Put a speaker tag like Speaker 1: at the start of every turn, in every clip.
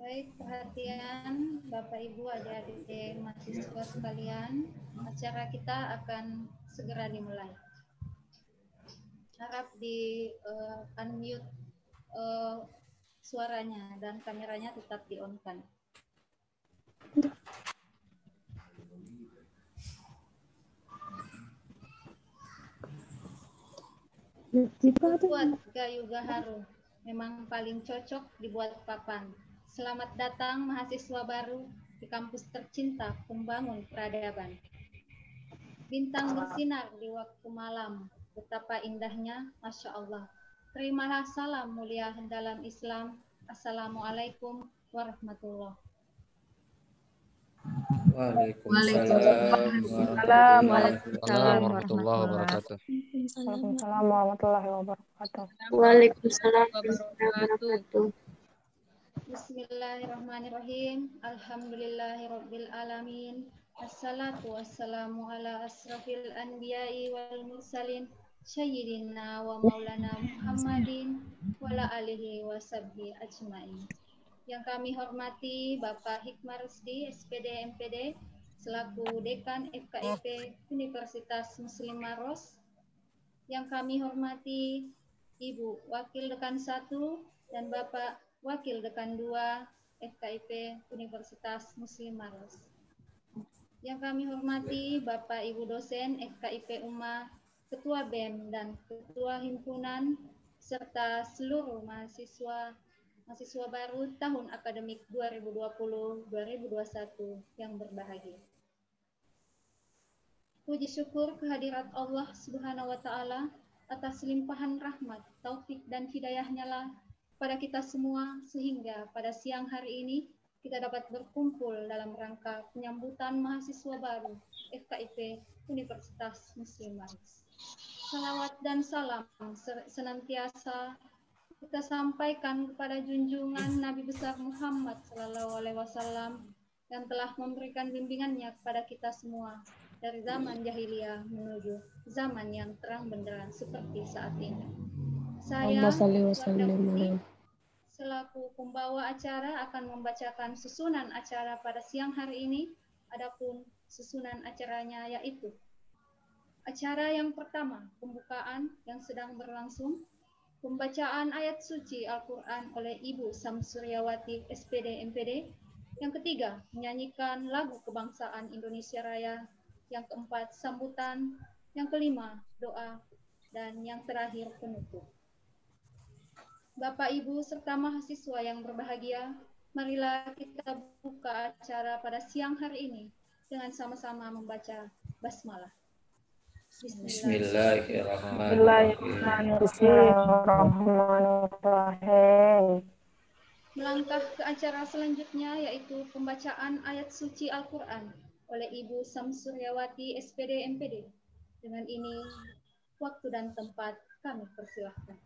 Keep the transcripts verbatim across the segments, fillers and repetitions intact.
Speaker 1: Baik, perhatian Bapak Ibu adik-adik mahasiswa sekalian, acara kita akan segera dimulai. Harap di uh, unmute uh, suaranya dan kameranya tetap di-on-kan. Buat Gayo Gaharu memang paling cocok dibuat papan. Selamat datang mahasiswa baru di kampus tercinta pembangun peradaban. Bintang bersinar di waktu malam, betapa indahnya, Masya Allah. Terimalah salam mulia dalam Islam. Assalamualaikum warahmatullahi wabarakatuh.
Speaker 2: Waalaikumsalam warahmatullahi wabarakatuh.
Speaker 3: Waalaikumsalam warahmatullahi wabarakatuh.
Speaker 4: Waalaikumsalam warahmatullahi wabarakatuh.
Speaker 1: Bismillahirrahmanirrahim. Alhamdulillahirabbil alamin. Assalatu wassalamu ala asrafil anbiya'i wal mursalin sayyidina wa maulana Muhammadin wa ala alihi wa sahbihi ajmain. Yang kami hormati Bapak Hikmar Rusdi, S P D M P D, selaku Dekan F K I P Universitas Muslim Maros. Yang kami hormati Ibu Wakil Dekan satu dan Bapak Wakil Dekan dua F K I P Universitas Muslim Maros. Yang kami hormati Bapak Ibu dosen F K I P U M A, Ketua B E M dan Ketua Himpunan serta seluruh mahasiswa mahasiswa baru tahun akademik dua ribu dua puluh dua ribu dua puluh satu yang berbahagia. Puji syukur kehadirat Allah Subhanahu wa taala atas limpahan rahmat, taufik dan hidayahnya lah pada kita semua sehingga pada siang hari ini kita dapat berkumpul dalam rangka penyambutan mahasiswa baru F K I P Universitas Muslim Maros. Salawat dan salam senantiasa kita sampaikan kepada junjungan Nabi besar Muhammad Sallallahu Alaihi Wasallam yang telah memberikan bimbingannya kepada kita semua dari zaman jahiliyah menuju zaman yang terang benderang seperti saat ini. Saya selaku pembawa acara akan membacakan susunan acara pada siang hari ini. Adapun susunan acaranya yaitu acara yang pertama, pembukaan yang sedang berlangsung, pembacaan ayat suci Al-Quran oleh Ibu Samsuryawati S P D M P D. Yang ketiga, menyanyikan lagu kebangsaan Indonesia Raya. Yang keempat, sambutan. Yang kelima, doa. Dan yang terakhir, penutup. Bapak, Ibu, serta mahasiswa yang berbahagia, marilah kita buka acara pada siang hari ini dengan sama-sama membaca basmalah.
Speaker 3: Bismillahirrahmanirrahim. Bismillahirrahmanirrahim.
Speaker 1: Melangkah ke acara selanjutnya yaitu pembacaan ayat suci Al-Quran oleh Ibu Samsuryawati S P D M P D. Dengan ini, waktu dan tempat kami persilahkan.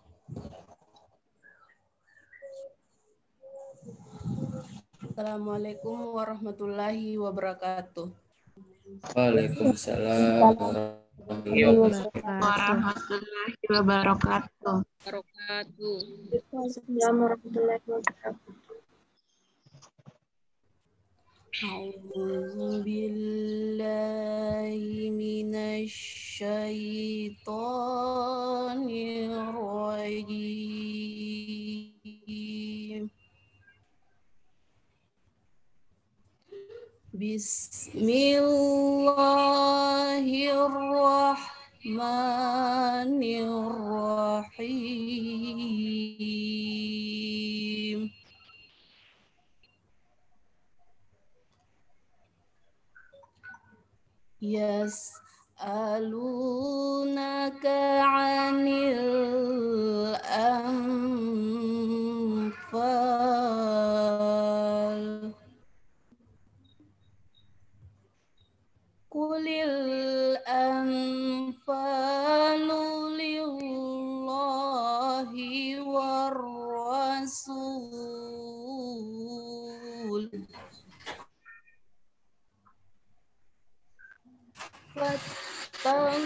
Speaker 4: Assalamualaikum warahmatullahi wabarakatuh.
Speaker 2: Waalaikumsalam
Speaker 4: warahmatullahi wabarakatuh. Assalamualaikum warahmatullahi wabarakatuh. A'udzu billahi minasy syaithanir rajim. Bismillahirrahmanirrahim. Yas'alunaka 'anil anfal. Qulil anfalu lillahi war rasul.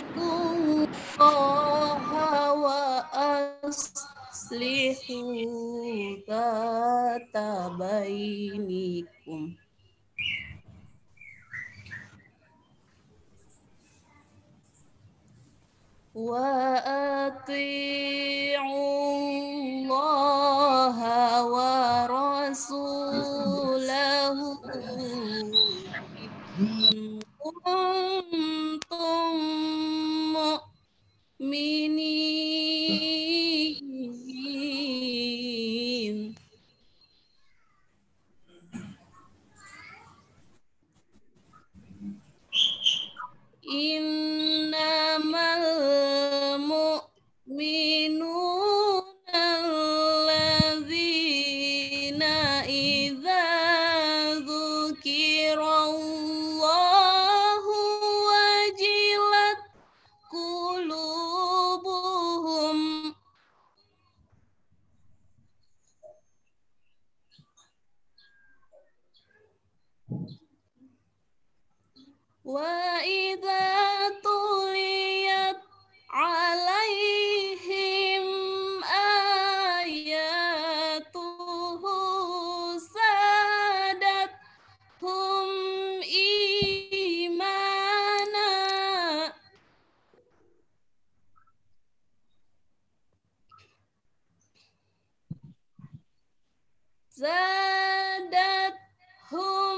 Speaker 4: Fattaqullaha wa aslihu dhata bainikum. Wa ati'u Allah wa rasulahu in kuntum mu'minin. Innamal mu'minuna alladzina idza dzukirallahu wajilat qulubuhum wa idza tuliyat alaihim ayatuhu sadat hum imana. Zadat hum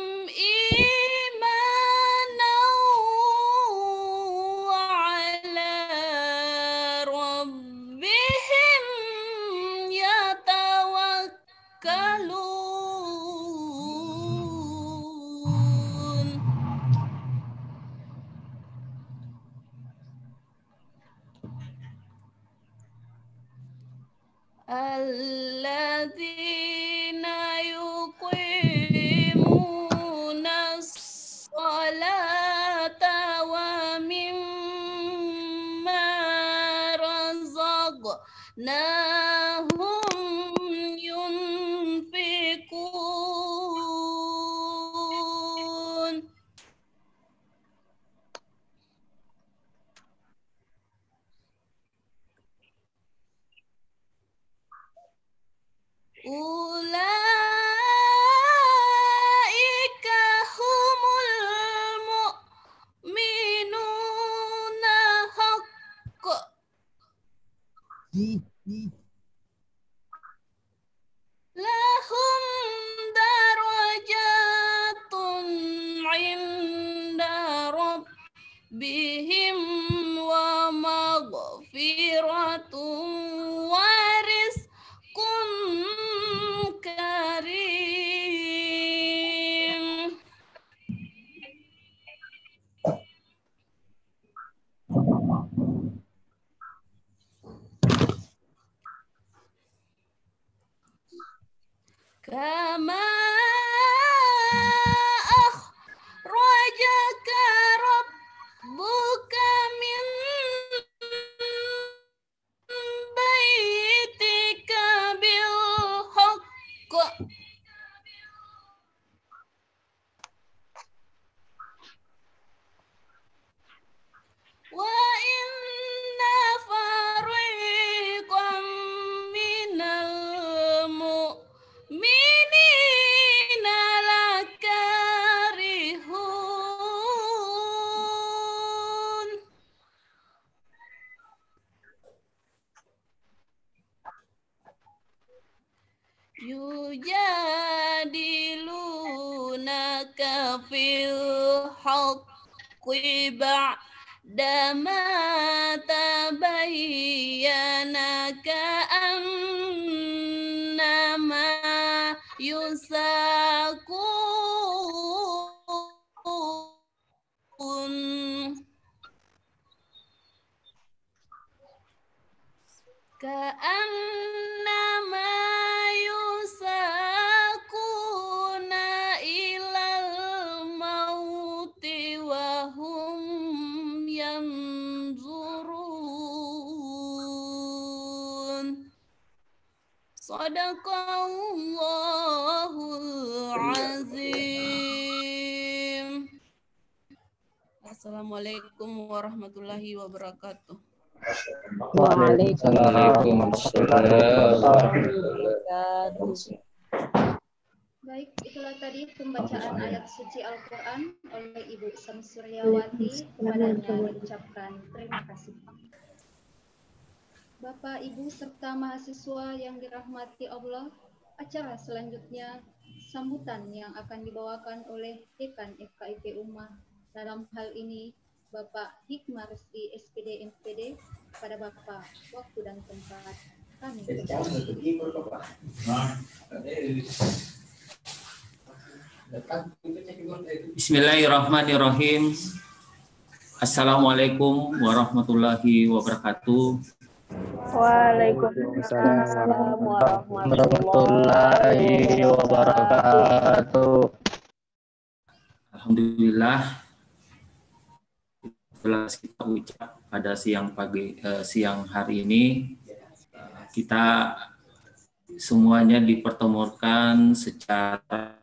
Speaker 4: imana wa ala rabbihim yatawakkalun. Alladzina yuqimunas salata wa mimma razaqnahum yunfikun. Ulaika humul mu'minuna haqqa. Lahum darajatun inda rabbihim wa maghfiratun wa rizqun karim. Kama akhrajaka rabbuka min baitika bil haqq. Wa inna fariqam minal mu'minina lakarihun. Yujadilunaka fil haqqi ba'dama tabayyana ka'annama yusaqun ka'annama yusaquna ilal mauti wa hum yanzurun. Sadaqallahul azim. Assalamualaikum warahmatullahi wabarakatuh.
Speaker 1: Baik, itulah tadi pembacaan ayat suci Al-Quran oleh Ibu Samsuryawati. Kepadanya diucapkan terima kasih. Bapak, Ibu, serta mahasiswa yang dirahmati Allah, acara selanjutnya sambutan yang akan dibawakan oleh Dekan F K I P Ummah. Dalam hal ini, Bapak Hikmah Rusdi S P D M P D. Pada Bapak, waktu dan tempat kami.
Speaker 5: Bismillahirrahmanirrahim. Assalamualaikum warahmatullahi wabarakatuh.
Speaker 3: Waalaikumsalam warahmatullahi
Speaker 5: wabarakatuh. Alhamdulillah, setelah kita ucap pada siang pagi eh, siang hari ini, kita semuanya dipertemukan secara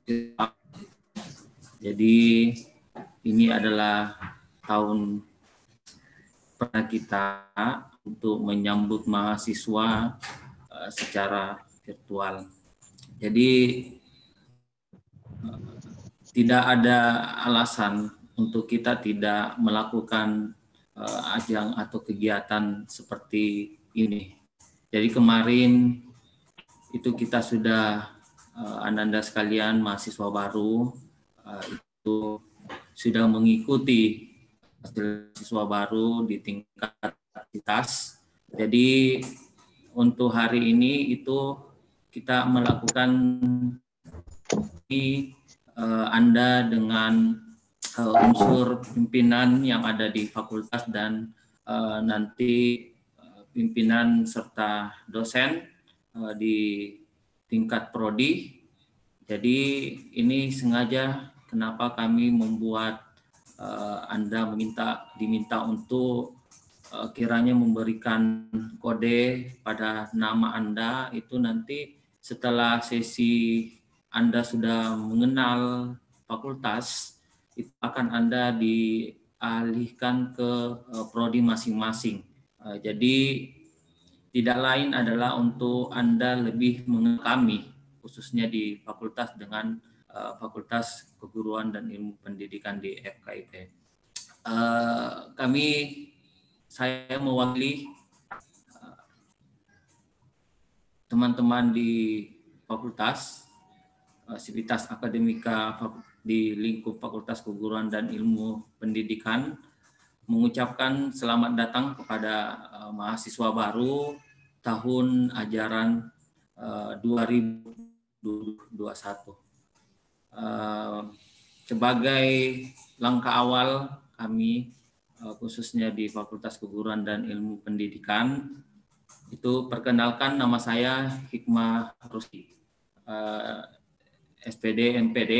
Speaker 5: jadi ini adalah tahun pernah kita untuk menyambut mahasiswa uh, secara virtual. Jadi uh, tidak ada alasan untuk kita tidak melakukan uh, ajang atau kegiatan seperti ini. Jadi kemarin itu kita sudah uh, Ananda sekalian mahasiswa baru uh, itu sudah mengikuti mahasiswa baru di tingkat aktivitas. Jadi untuk hari ini itu kita melakukan di uh, Anda dengan uh, unsur pimpinan yang ada di fakultas dan uh, nanti uh, pimpinan serta dosen uh, di tingkat prodi. Jadi ini sengaja kenapa kami membuat Uh, Anda meminta diminta untuk uh, kiranya memberikan kode pada nama Anda itu nanti setelah sesi Anda sudah mengenal fakultas itu akan Anda dialihkan ke uh, prodi masing-masing. Uh, jadi tidak lain adalah untuk Anda lebih mengenal kami khususnya di fakultas dengan Fakultas Keguruan dan Ilmu Pendidikan di F K I P. Uh, kami, saya mewakili teman-teman uh, di fakultas, uh, Sivitas Akademika di lingkup Fakultas Keguruan dan Ilmu Pendidikan, mengucapkan selamat datang kepada uh, mahasiswa baru tahun ajaran uh, dua ribu dua puluh satu. Uh, sebagai langkah awal kami uh, khususnya di Fakultas Keguruan dan Ilmu Pendidikan itu perkenalkan nama saya Hikmah Rusdi uh, S P D M P D.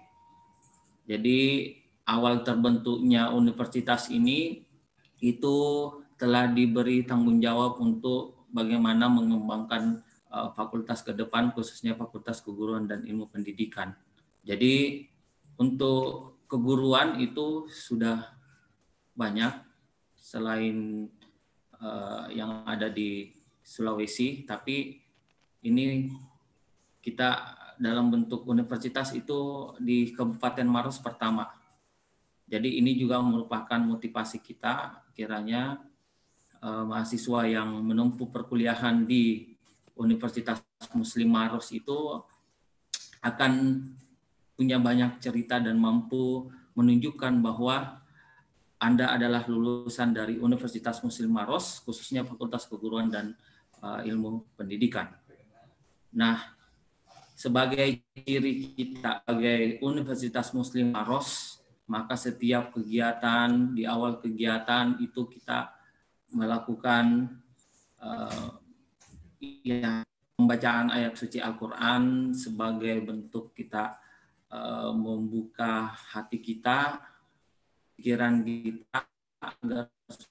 Speaker 5: Jadi awal terbentuknya universitas ini itu telah diberi tanggung jawab untuk bagaimana mengembangkan uh, fakultas ke depan khususnya Fakultas Keguruan dan Ilmu Pendidikan. Jadi untuk keguruan itu sudah banyak selain uh, yang ada di Sulawesi, tapi ini kita dalam bentuk universitas itu di Kabupaten Maros pertama. Jadi ini juga merupakan motivasi kita kiranya uh, mahasiswa yang menempuh perkuliahan di Universitas Muslim Maros itu akan punya banyak cerita dan mampu menunjukkan bahwa Anda adalah lulusan dari Universitas Muslim Maros, khususnya Fakultas Keguruan dan uh, Ilmu Pendidikan. Nah, sebagai ciri kita sebagai Universitas Muslim Maros, maka setiap kegiatan, di awal kegiatan itu kita melakukan uh, ya, pembacaan ayat suci Al-Quran sebagai bentuk kita uh, membuka hati kita, pikiran kita, agar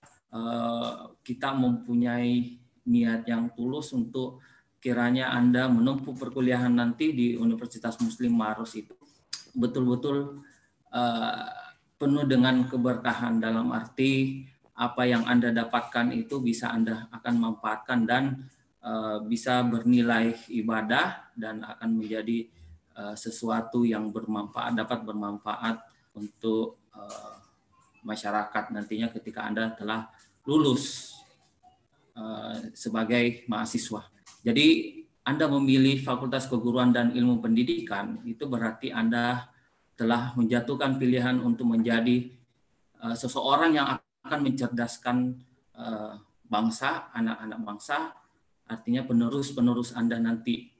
Speaker 5: uh, kita mempunyai niat yang tulus untuk kiranya Anda menempuh perkuliahan nanti di Universitas Muslim Maros itu betul-betul uh, penuh dengan keberkahan dalam arti apa yang Anda dapatkan itu bisa Anda akan manfaatkan dan uh, bisa bernilai ibadah dan akan menjadi uh, sesuatu yang bermanfaat, dapat bermanfaat untuk uh, masyarakat nantinya ketika Anda telah lulus uh, sebagai mahasiswa. Jadi Anda memilih Fakultas Keguruan dan Ilmu Pendidikan, itu berarti Anda telah menjatuhkan pilihan untuk menjadi uh, seseorang yang akan mencerdaskan uh, bangsa, anak-anak bangsa, artinya penerus-penerus Anda nanti,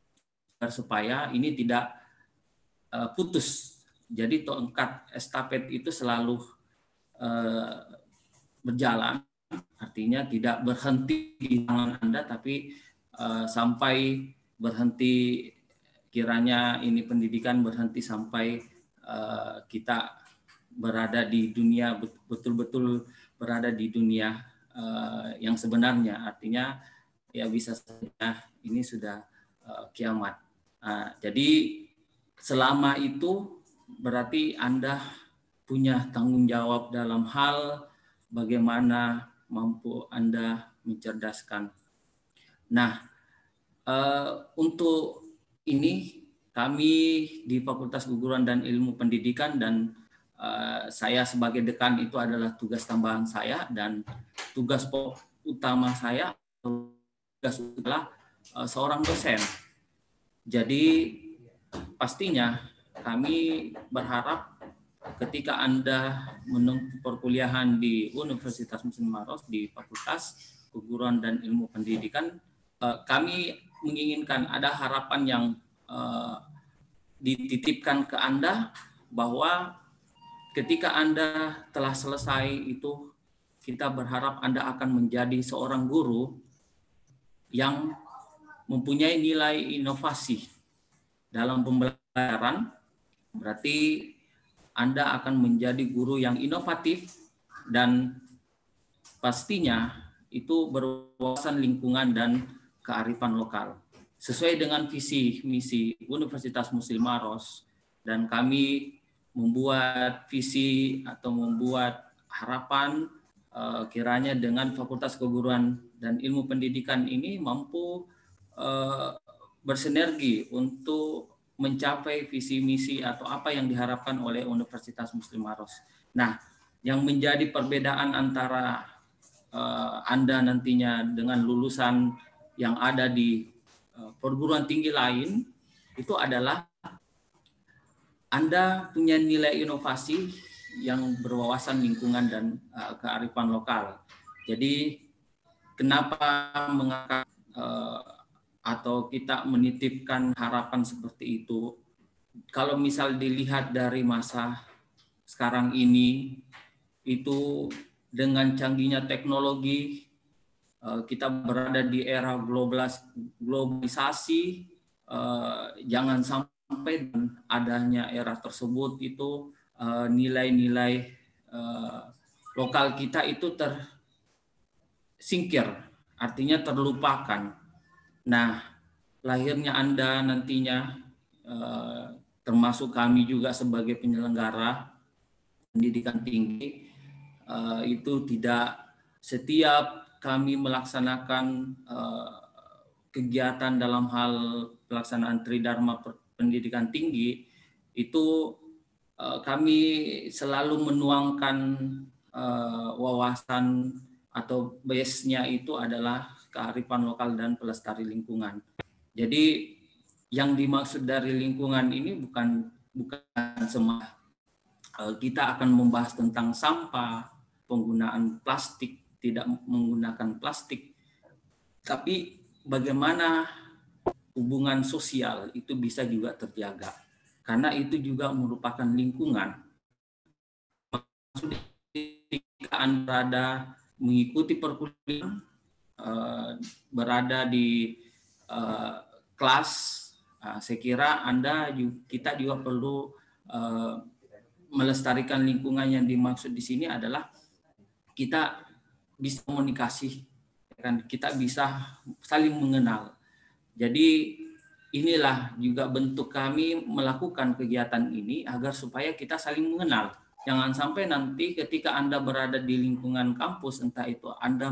Speaker 5: supaya ini tidak uh, putus. Jadi tongkat estafet itu selalu uh, berjalan, artinya tidak berhenti di tangan Anda, tapi Uh, sampai berhenti, kiranya ini pendidikan berhenti sampai uh, kita berada di dunia, betul-betul berada di dunia uh, yang sebenarnya, artinya ya bisa saja ini sudah uh, kiamat. Uh, jadi selama itu berarti Anda punya tanggung jawab dalam hal bagaimana mampu Anda mencerdaskan. Nah, uh, untuk ini kami di Fakultas Keguruan dan Ilmu Pendidikan dan uh, saya sebagai dekan itu adalah tugas tambahan saya, dan tugas utama saya tugas adalah uh, seorang dosen. Jadi pastinya kami berharap ketika Anda menempuh perkuliahan di Universitas Muslim Maros di Fakultas Keguruan dan Ilmu Pendidikan, kami menginginkan ada harapan yang uh, dititipkan ke Anda bahwa ketika Anda telah selesai itu, kita berharap Anda akan menjadi seorang guru yang mempunyai nilai inovasi dalam pembelajaran. Berarti Anda akan menjadi guru yang inovatif dan pastinya itu berwawasan lingkungan dan kearifan lokal sesuai dengan visi misi Universitas Muslim Maros, dan kami membuat visi atau membuat harapan uh, kiranya dengan Fakultas Keguruan dan Ilmu Pendidikan ini mampu uh, bersinergi untuk mencapai visi misi atau apa yang diharapkan oleh Universitas Muslim Maros. Nah, yang menjadi perbedaan antara uh, Anda nantinya dengan lulusan yang ada di uh, perguruan tinggi lain itu adalah Anda punya nilai inovasi yang berwawasan lingkungan dan uh, kearifan lokal. Jadi kenapa mengangkat uh, atau kita menitipkan harapan seperti itu? Kalau misal dilihat dari masa sekarang ini, itu dengan canggihnya teknologi, kita berada di era globalisasi, jangan sampai adanya era tersebut itu nilai-nilai lokal kita itu tersingkir, artinya terlupakan. Nah, lahirnya Anda nantinya, termasuk kami juga sebagai penyelenggara pendidikan tinggi, itu tidak setiap kami melaksanakan uh, kegiatan dalam hal pelaksanaan Tridharma Pendidikan Tinggi, itu uh, kami selalu menuangkan uh, wawasan atau base-nya itu adalah kearifan lokal dan pelestari lingkungan. Jadi yang dimaksud dari lingkungan ini bukan bukan semua uh, kita akan membahas tentang sampah, penggunaan plastik, tidak menggunakan plastik, tapi bagaimana hubungan sosial itu bisa juga terjaga, karena itu juga merupakan lingkungan. Ketika Anda berada mengikuti perkuliahan, berada di kelas, saya kira Anda kita juga perlu melestarikan lingkungan. Yang dimaksud di sini adalah kita bisa komunikasi, kan, kita bisa saling mengenal. Jadi inilah juga bentuk kami melakukan kegiatan ini agar supaya kita saling mengenal. Jangan sampai nanti ketika Anda berada di lingkungan kampus, entah itu Anda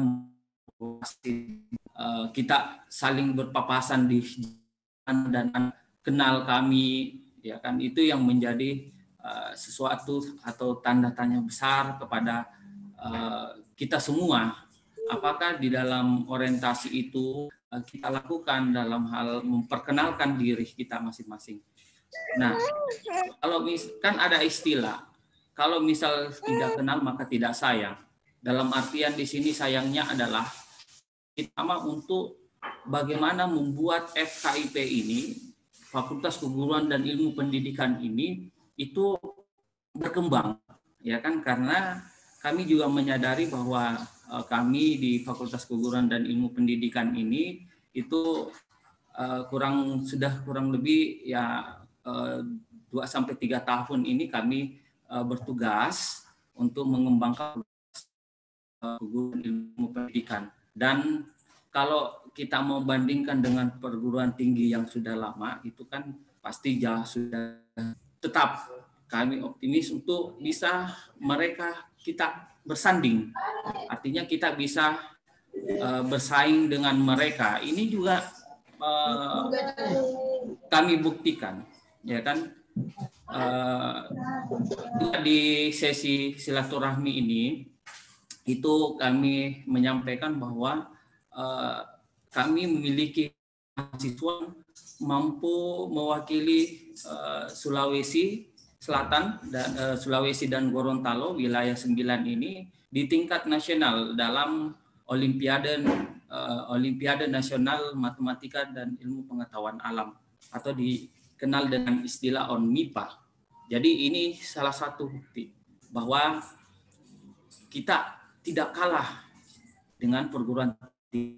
Speaker 5: kita saling berpapasan di dan kenal kami, ya kan, itu yang menjadi uh, sesuatu atau tanda tanya besar kepada uh, kita semua. Apakah di dalam orientasi itu uh, kita lakukan dalam hal memperkenalkan diri kita masing-masing. Nah, kalau kan ada istilah, kalau misal tidak kenal maka tidak sayang. Dalam artian di sini sayangnya adalah pertama untuk bagaimana membuat F K I P ini, Fakultas Keguruan dan Ilmu Pendidikan ini itu berkembang, ya kan, karena kami juga menyadari bahwa uh, kami di Fakultas Keguruan dan Ilmu Pendidikan ini itu uh, kurang sudah kurang lebih ya dua sampai tiga tahun ini kami uh, bertugas untuk mengembangkan keguruan ilmu pendidikan. Dan kalau kita mau bandingkan dengan perguruan tinggi yang sudah lama, itu kan pasti jauh sudah. Tetap kami optimis untuk bisa mereka kita bersanding. Artinya kita bisa uh, bersaing dengan mereka. Ini juga uh, kami buktikan, ya kan. Uh, di sesi silaturahmi ini itu kami menyampaikan bahwa uh, kami memiliki mahasiswa mampu mewakili uh, Sulawesi Selatan dan uh, Sulawesi dan Gorontalo, wilayah sembilan ini di tingkat nasional dalam Olimpiade uh, Olimpiade Nasional Matematika dan Ilmu Pengetahuan Alam atau dikenal dengan istilah O N M I P A. Jadi ini salah satu bukti bahwa kita tidak kalah dengan perguruan tinggi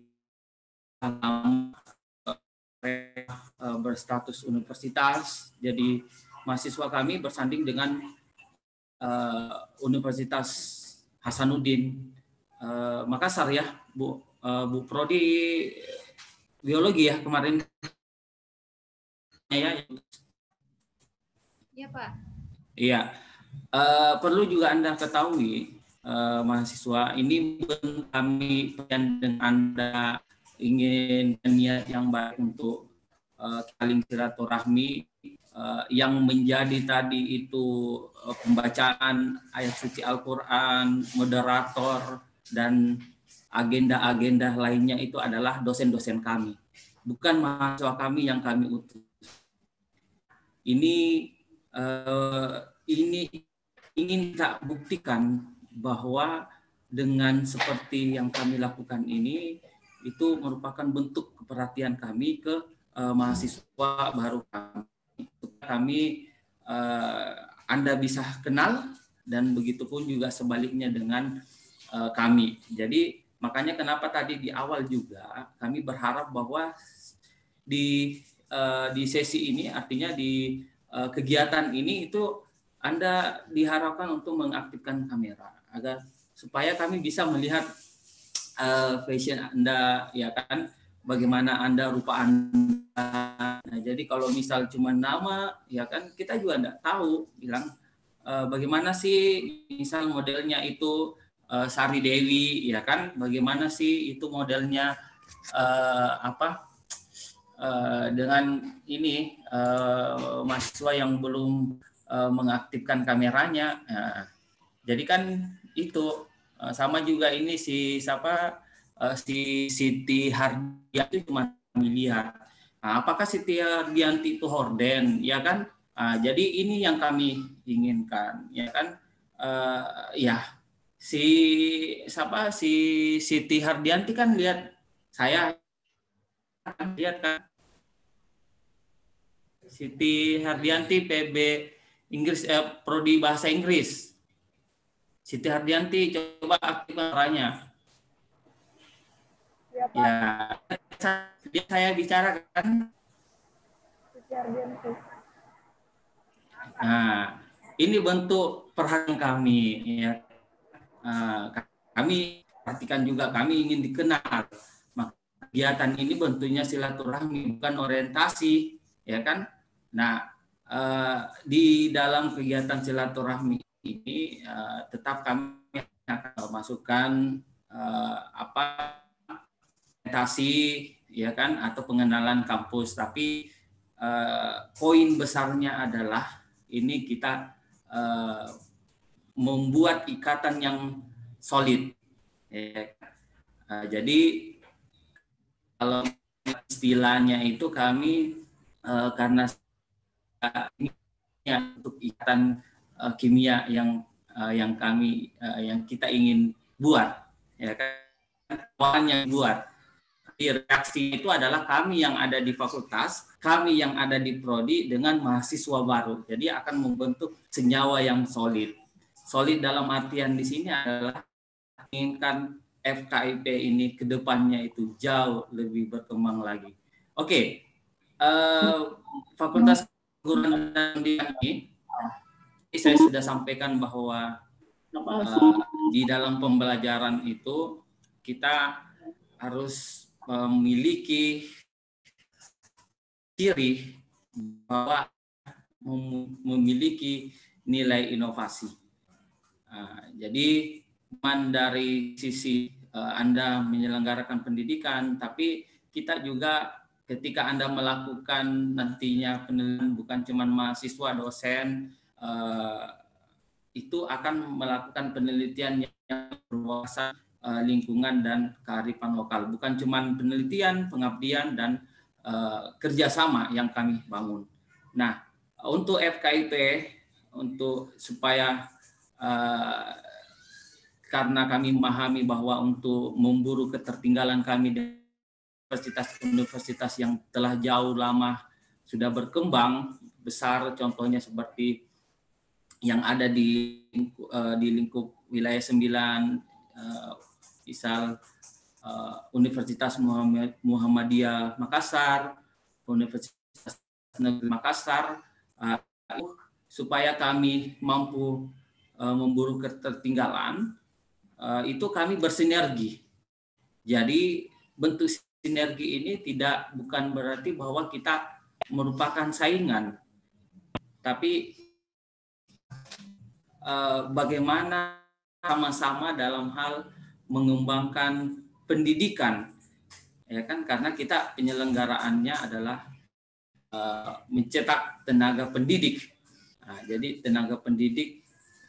Speaker 5: berstatus universitas. Jadi mahasiswa kami bersanding dengan uh, Universitas Hasanuddin uh, Makassar, ya Bu, uh, Bu Prodi biologi ya kemarin ya.
Speaker 1: Iya Pak.
Speaker 5: Iya, uh, perlu juga Anda ketahui uh, mahasiswa ini kami dengan Anda ingin niat yang baik untuk uh, saling silaturahmi uh, yang menjadi tadi itu uh, pembacaan ayat suci Al-Quran, moderator dan agenda-agenda lainnya itu adalah dosen-dosen kami, bukan mahasiswa kami yang kami utus. Ini uh, ini ingin kita buktikan bahwa dengan seperti yang kami lakukan ini itu merupakan bentuk keperhatian kami ke uh, mahasiswa baru kami. Kami uh, Anda bisa kenal dan begitupun juga sebaliknya dengan uh, kami. Jadi makanya kenapa tadi di awal juga kami berharap bahwa di uh, di sesi ini, artinya di uh, kegiatan ini itu Anda diharapkan untuk mengaktifkan kamera agar supaya kami bisa melihat Uh, fashion Anda, ya kan, bagaimana Anda, rupa Anda. Nah, jadi kalau misal cuma nama, ya kan, kita juga enggak tahu bilang uh, bagaimana sih misal modelnya itu uh, Sari Dewi, ya kan, bagaimana sih itu modelnya uh, apa uh, dengan ini uh, mahasiswa yang belum uh, mengaktifkan kameranya. Nah, jadi kan itu sama juga ini si siapa uh, si Siti Hardianti itu cuma melihat. Nah, apakah Siti Hardianti itu horden, ya kan? Nah, jadi ini yang kami inginkan, ya kan? Uh, ya si siapa si Siti Hardianti kan lihat saya kan lihat kan Siti Hardianti P B Inggris eh, prodi bahasa Inggris. Siti Hardianti, coba aktifkan suaranya. Ya, ya, saya bicara kan. Siti Hardianti. Nah, ini bentuk perhatian kami. Ya. Nah, kami perhatikan juga, kami ingin dikenal. Maka kegiatan ini bentuknya silaturahmi, bukan orientasi, ya kan? Nah, eh, di dalam kegiatan silaturahmi ini uh, tetap kami akan masukkan uh, apa presentasi ya kan atau pengenalan kampus, tapi uh, poin besarnya adalah ini kita uh, membuat ikatan yang solid. Ya. Uh, jadi kalau istilahnya itu kami uh, karena uh, untuk ikatan uh, kimia yang uh, yang kami uh, yang kita ingin buat, ya kan, yang buat. Reaksi itu adalah kami yang ada di fakultas, kami yang ada di prodi dengan mahasiswa baru. Jadi akan membentuk senyawa yang solid. Solid dalam artian di sini adalah inginkan F K I P ini ke depannya itu jauh lebih berkembang lagi. Oke, uh, Fakultas Keguruan dan Pendidikan ini, saya sudah sampaikan bahwa uh, di dalam pembelajaran itu kita harus memiliki ciri bahwa memiliki nilai inovasi. Uh, jadi bukan dari sisi uh, Anda menyelenggarakan pendidikan, tapi kita juga ketika Anda melakukan nantinya penelitian, bukan cuma mahasiswa, dosen, uh, itu akan melakukan penelitian yang berwawasan uh, lingkungan dan kearifan lokal. Bukan cuma penelitian, pengabdian, dan uh, kerjasama yang kami bangun. Nah, untuk F K I P, untuk supaya uh, karena kami memahami bahwa untuk memburu ketertinggalan kami di universitas-universitas yang telah jauh lama sudah berkembang besar, contohnya seperti yang ada di uh, di lingkup wilayah sembilan, uh, misal uh, Universitas Muhammadiyah Makassar, Universitas Negeri Makassar, uh, supaya kami mampu uh, memburu ketertinggalan, uh, itu kami bersinergi. Jadi bentuk sinergi ini tidak bukan berarti bahwa kita merupakan saingan, tapi eh, bagaimana sama-sama dalam hal mengembangkan pendidikan, ya kan? Karena kita penyelenggaraannya adalah eh, mencetak tenaga pendidik. Nah, jadi tenaga pendidik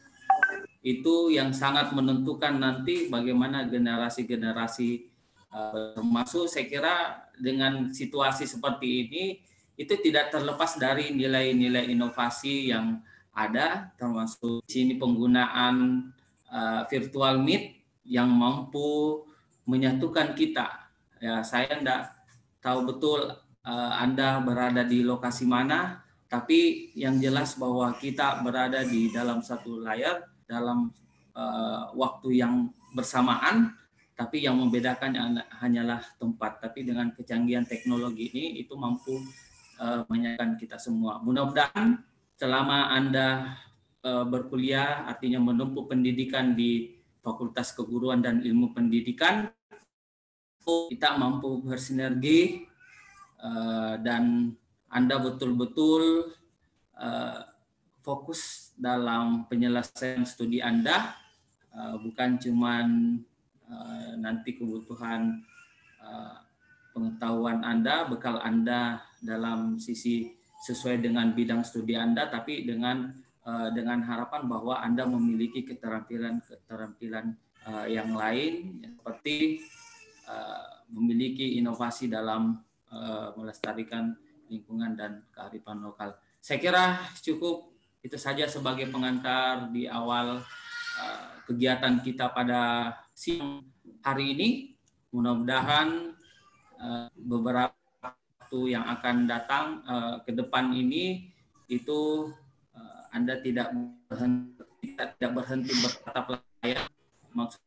Speaker 5: itu yang sangat menentukan nanti bagaimana generasi-generasi termasuk saya kira dengan situasi seperti ini itu tidak terlepas dari nilai-nilai inovasi yang ada, termasuk di sini penggunaan uh, virtual meet yang mampu menyatukan kita. Ya, saya tidak tahu betul uh, Anda berada di lokasi mana, tapi yang jelas bahwa kita berada di dalam satu layar dalam uh, waktu yang bersamaan. Tapi yang membedakan hanyalah tempat. Tapi dengan kecanggihan teknologi ini itu mampu uh, menyatukan kita semua. Mudah-mudahan selama Anda uh, berkuliah, artinya menempuh pendidikan di Fakultas Keguruan dan Ilmu Pendidikan, kita mampu bersinergi uh, dan Anda betul-betul uh, fokus dalam penyelesaian studi Anda, uh, bukan cuman Uh, nanti kebutuhan uh, pengetahuan Anda, bekal Anda dalam sisi sesuai dengan bidang studi Anda, tapi dengan uh, dengan harapan bahwa Anda memiliki keterampilan-keterampilan uh, yang lain, seperti uh, memiliki inovasi dalam uh, melestarikan lingkungan dan kearifan lokal. Saya kira cukup itu saja sebagai pengantar di awal uh, kegiatan kita pada siang hari ini. Mudah-mudahan uh, beberapa waktu yang akan datang uh, ke depan ini itu uh, Anda tidak berhenti, tidak berhenti bertatap layar. Maksud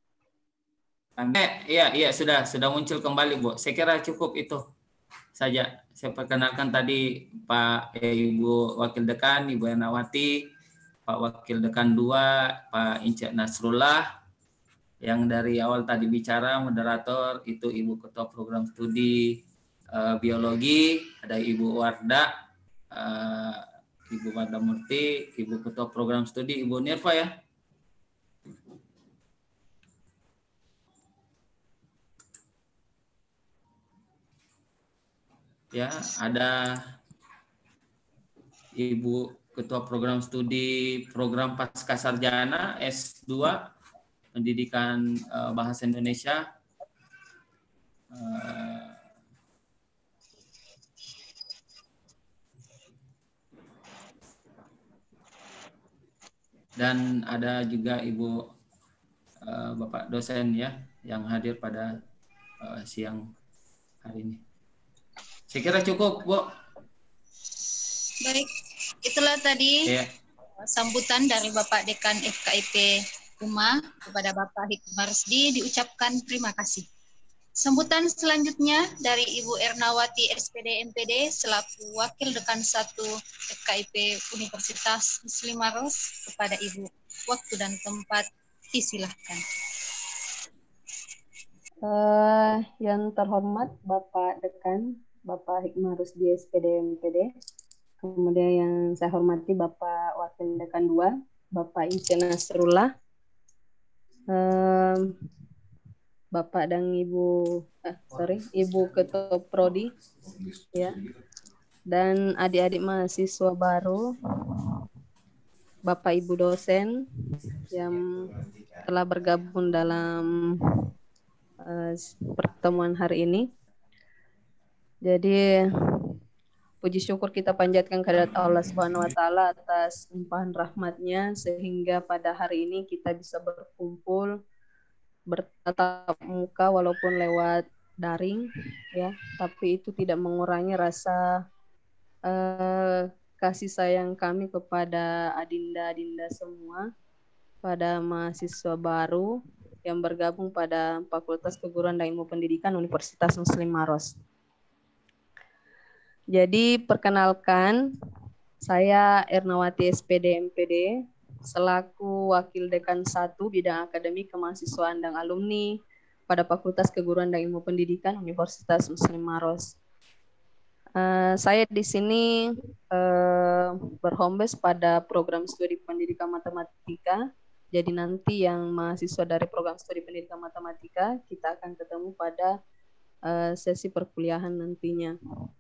Speaker 5: eh, iya iya sudah sudah muncul kembali, Bu. Saya kira cukup itu saja. Saya perkenalkan tadi Pak eh, Ibu Wakil Dekan, Ibu Ernawati, Pak Wakil Dekan dua, Pak Incek Nasrullah. Yang dari awal tadi bicara, moderator itu Ibu Ketua Program Studi uh, Biologi, ada Ibu Warda, uh, Ibu Mardamurti, Ibu Ketua Program Studi, Ibu Nirva ya. Ya, ada Ibu Ketua Program Studi Program Pascasarjana S dua Pendidikan uh, Bahasa Indonesia. Uh, dan ada juga Ibu uh, Bapak dosen ya yang hadir pada uh, siang hari ini. Saya kira cukup, Bu.
Speaker 6: Baik, itulah tadi
Speaker 5: Ya.
Speaker 6: sambutan dari Bapak Dekan F K I P U M A kepada Bapak Hikmah Rusdi, diucapkan terima kasih. Sambutan selanjutnya dari Ibu Ernawati S P D M P D selaku Wakil Dekan satu F K I P Universitas Muslim Maros kepada Ibu. Waktu dan tempat disilahkan.
Speaker 7: Uh, yang terhormat Bapak Dekan, Bapak Hikmah Rusdi S P D M P D, kemudian yang saya hormati Bapak Wakil Dekan dua, Bapak Ince Nasrullah, um, Bapak dan Ibu, eh, sorry, Ibu Ketua Prodi, ya, dan adik-adik mahasiswa baru, Bapak Ibu dosen yang telah bergabung dalam uh, pertemuan hari ini. Jadi puji syukur kita panjatkan kehadirat Allah Subhanahu wa taala atas limpahan rahmatnya sehingga pada hari ini kita bisa berkumpul bertatap muka walaupun lewat daring ya, tapi itu tidak mengurangi rasa uh, kasih sayang kami kepada adinda-adinda semua, pada mahasiswa baru yang bergabung pada Fakultas Keguruan dan Ilmu Pendidikan Universitas Muslim Maros. Jadi perkenalkan, saya Ernawati S P D M P D selaku Wakil Dekan satu Bidang Akademik Kemahasiswaan dan Alumni pada Fakultas Keguruan dan Ilmu Pendidikan Universitas Muslim Maros. Uh, saya di sini uh, berhombes pada program studi pendidikan matematika. Jadi nanti yang mahasiswa dari program studi pendidikan matematika kita akan ketemu pada uh, sesi perkuliahan nantinya.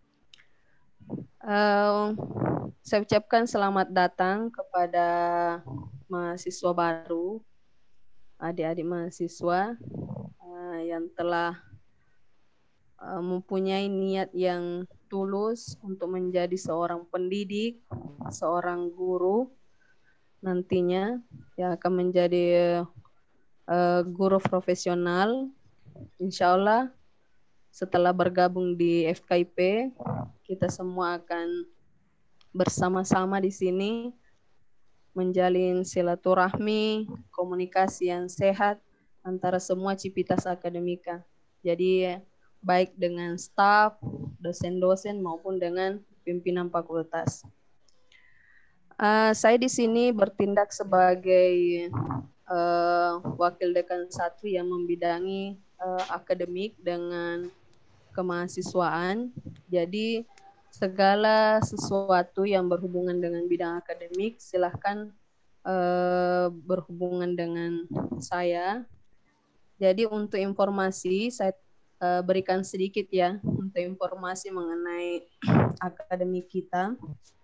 Speaker 7: Uh, saya ucapkan selamat datang kepada mahasiswa baru, adik-adik mahasiswa uh, yang telah uh, mempunyai niat yang tulus untuk menjadi seorang pendidik, seorang guru nantinya yang akan menjadi uh, guru profesional. Insya Allah setelah bergabung di F K I P, kita semua akan bersama-sama di sini menjalin silaturahmi, komunikasi yang sehat antara semua civitas akademika. Jadi baik dengan staf, dosen-dosen maupun dengan pimpinan fakultas. Uh, saya di sini bertindak sebagai uh, wakil dekan satu yang membidangi uh, akademik dengan kemahasiswaan. Jadi segala sesuatu yang berhubungan dengan bidang akademik silahkan uh, berhubungan dengan saya. Jadi untuk informasi saya uh, berikan sedikit ya untuk informasi mengenai akademik kita.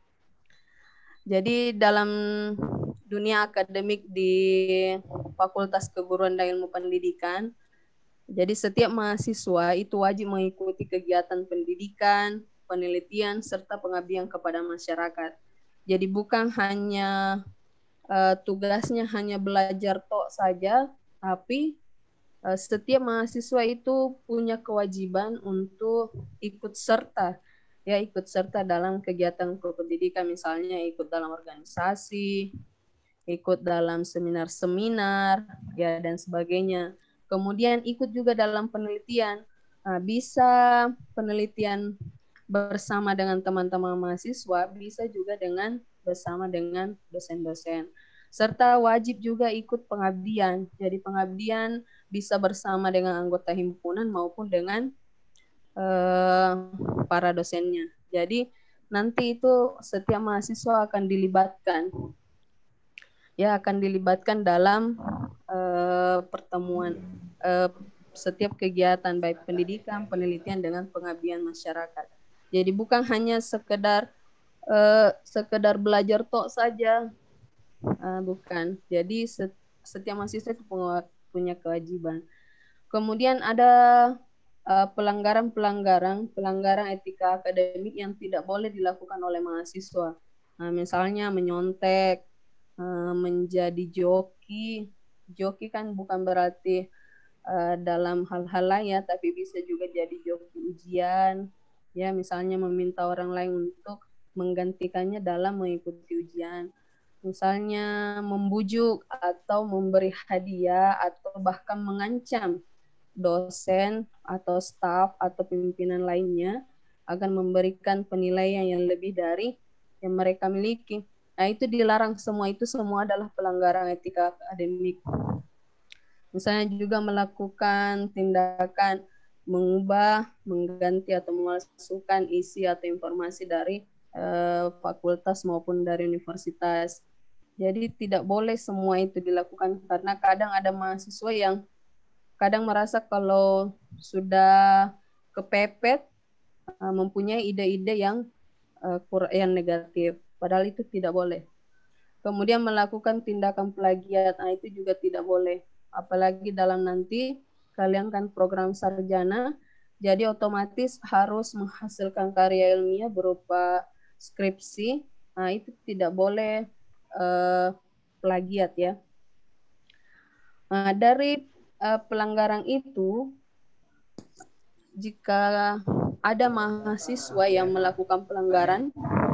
Speaker 7: Jadi dalam dunia akademik di Fakultas Keguruan dan Ilmu Pendidikan, jadi setiap mahasiswa itu wajib mengikuti kegiatan pendidikan, penelitian, serta pengabdian kepada masyarakat. Jadi bukan hanya uh, tugasnya hanya belajar tok saja, tapi uh, setiap mahasiswa itu punya kewajiban untuk ikut serta, ya ikut serta dalam kegiatan pendidikan, misalnya ikut dalam organisasi, ikut dalam seminar-seminar, ya dan sebagainya. Kemudian ikut juga dalam penelitian, nah, bisa penelitian bersama dengan teman-teman mahasiswa, bisa juga dengan bersama dengan dosen-dosen. Serta wajib juga ikut pengabdian. Jadi pengabdian bisa bersama dengan anggota himpunan maupun dengan uh, para dosennya. Jadi nanti itu setiap mahasiswa akan dilibatkan. Ya, akan dilibatkan dalam uh, pertemuan uh, setiap kegiatan baik pendidikan, penelitian dengan pengabdian masyarakat. Jadi bukan hanya sekedar uh, sekedar belajar tok saja, uh, bukan. Jadi setiap mahasiswa itu punya kewajiban. Kemudian ada pelanggaran-pelanggaran, uh, pelanggaran etika akademik yang tidak boleh dilakukan oleh mahasiswa. Nah, misalnya menyontek, uh, menjadi joki. Joki kan bukan berarti uh, dalam hal-hal lain ya, tapi bisa juga jadi joki ujian. Ya, misalnya meminta orang lain untuk menggantikannya dalam mengikuti ujian. Misalnya membujuk atau memberi hadiah atau bahkan mengancam dosen atau staf atau pimpinan lainnya akan memberikan penilaian yang lebih dari yang mereka miliki. Nah, itu dilarang semua, itu semua adalah pelanggaran etika akademik. Misalnya juga melakukan tindakan mengubah, mengganti atau memasukkan isi atau informasi dari eh, fakultas maupun dari universitas. Jadi tidak boleh semua itu dilakukan karena kadang ada mahasiswa yang kadang merasa kalau sudah kepepet uh, mempunyai ide-ide yang uh, yang negatif, padahal itu tidak boleh. Kemudian melakukan tindakan plagiat, nah itu juga tidak boleh. Apalagi dalam nanti kalian kan program sarjana, jadi otomatis harus menghasilkan karya ilmiah berupa skripsi, nah itu tidak boleh uh, plagiat ya. Nah, dari uh, pelanggaran itu, jika ada mahasiswa yang melakukan pelanggaran,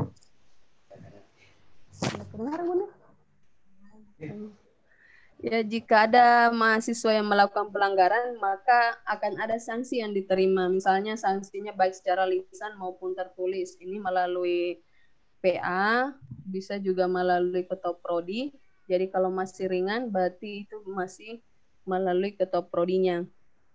Speaker 7: ya jika ada mahasiswa yang melakukan pelanggaran, maka akan ada sanksi yang diterima. Misalnya sanksinya baik secara lisan maupun tertulis. Ini melalui P A, bisa juga melalui ketua prodi. Jadi kalau masih ringan, berarti itu masih melalui ketua prodinya.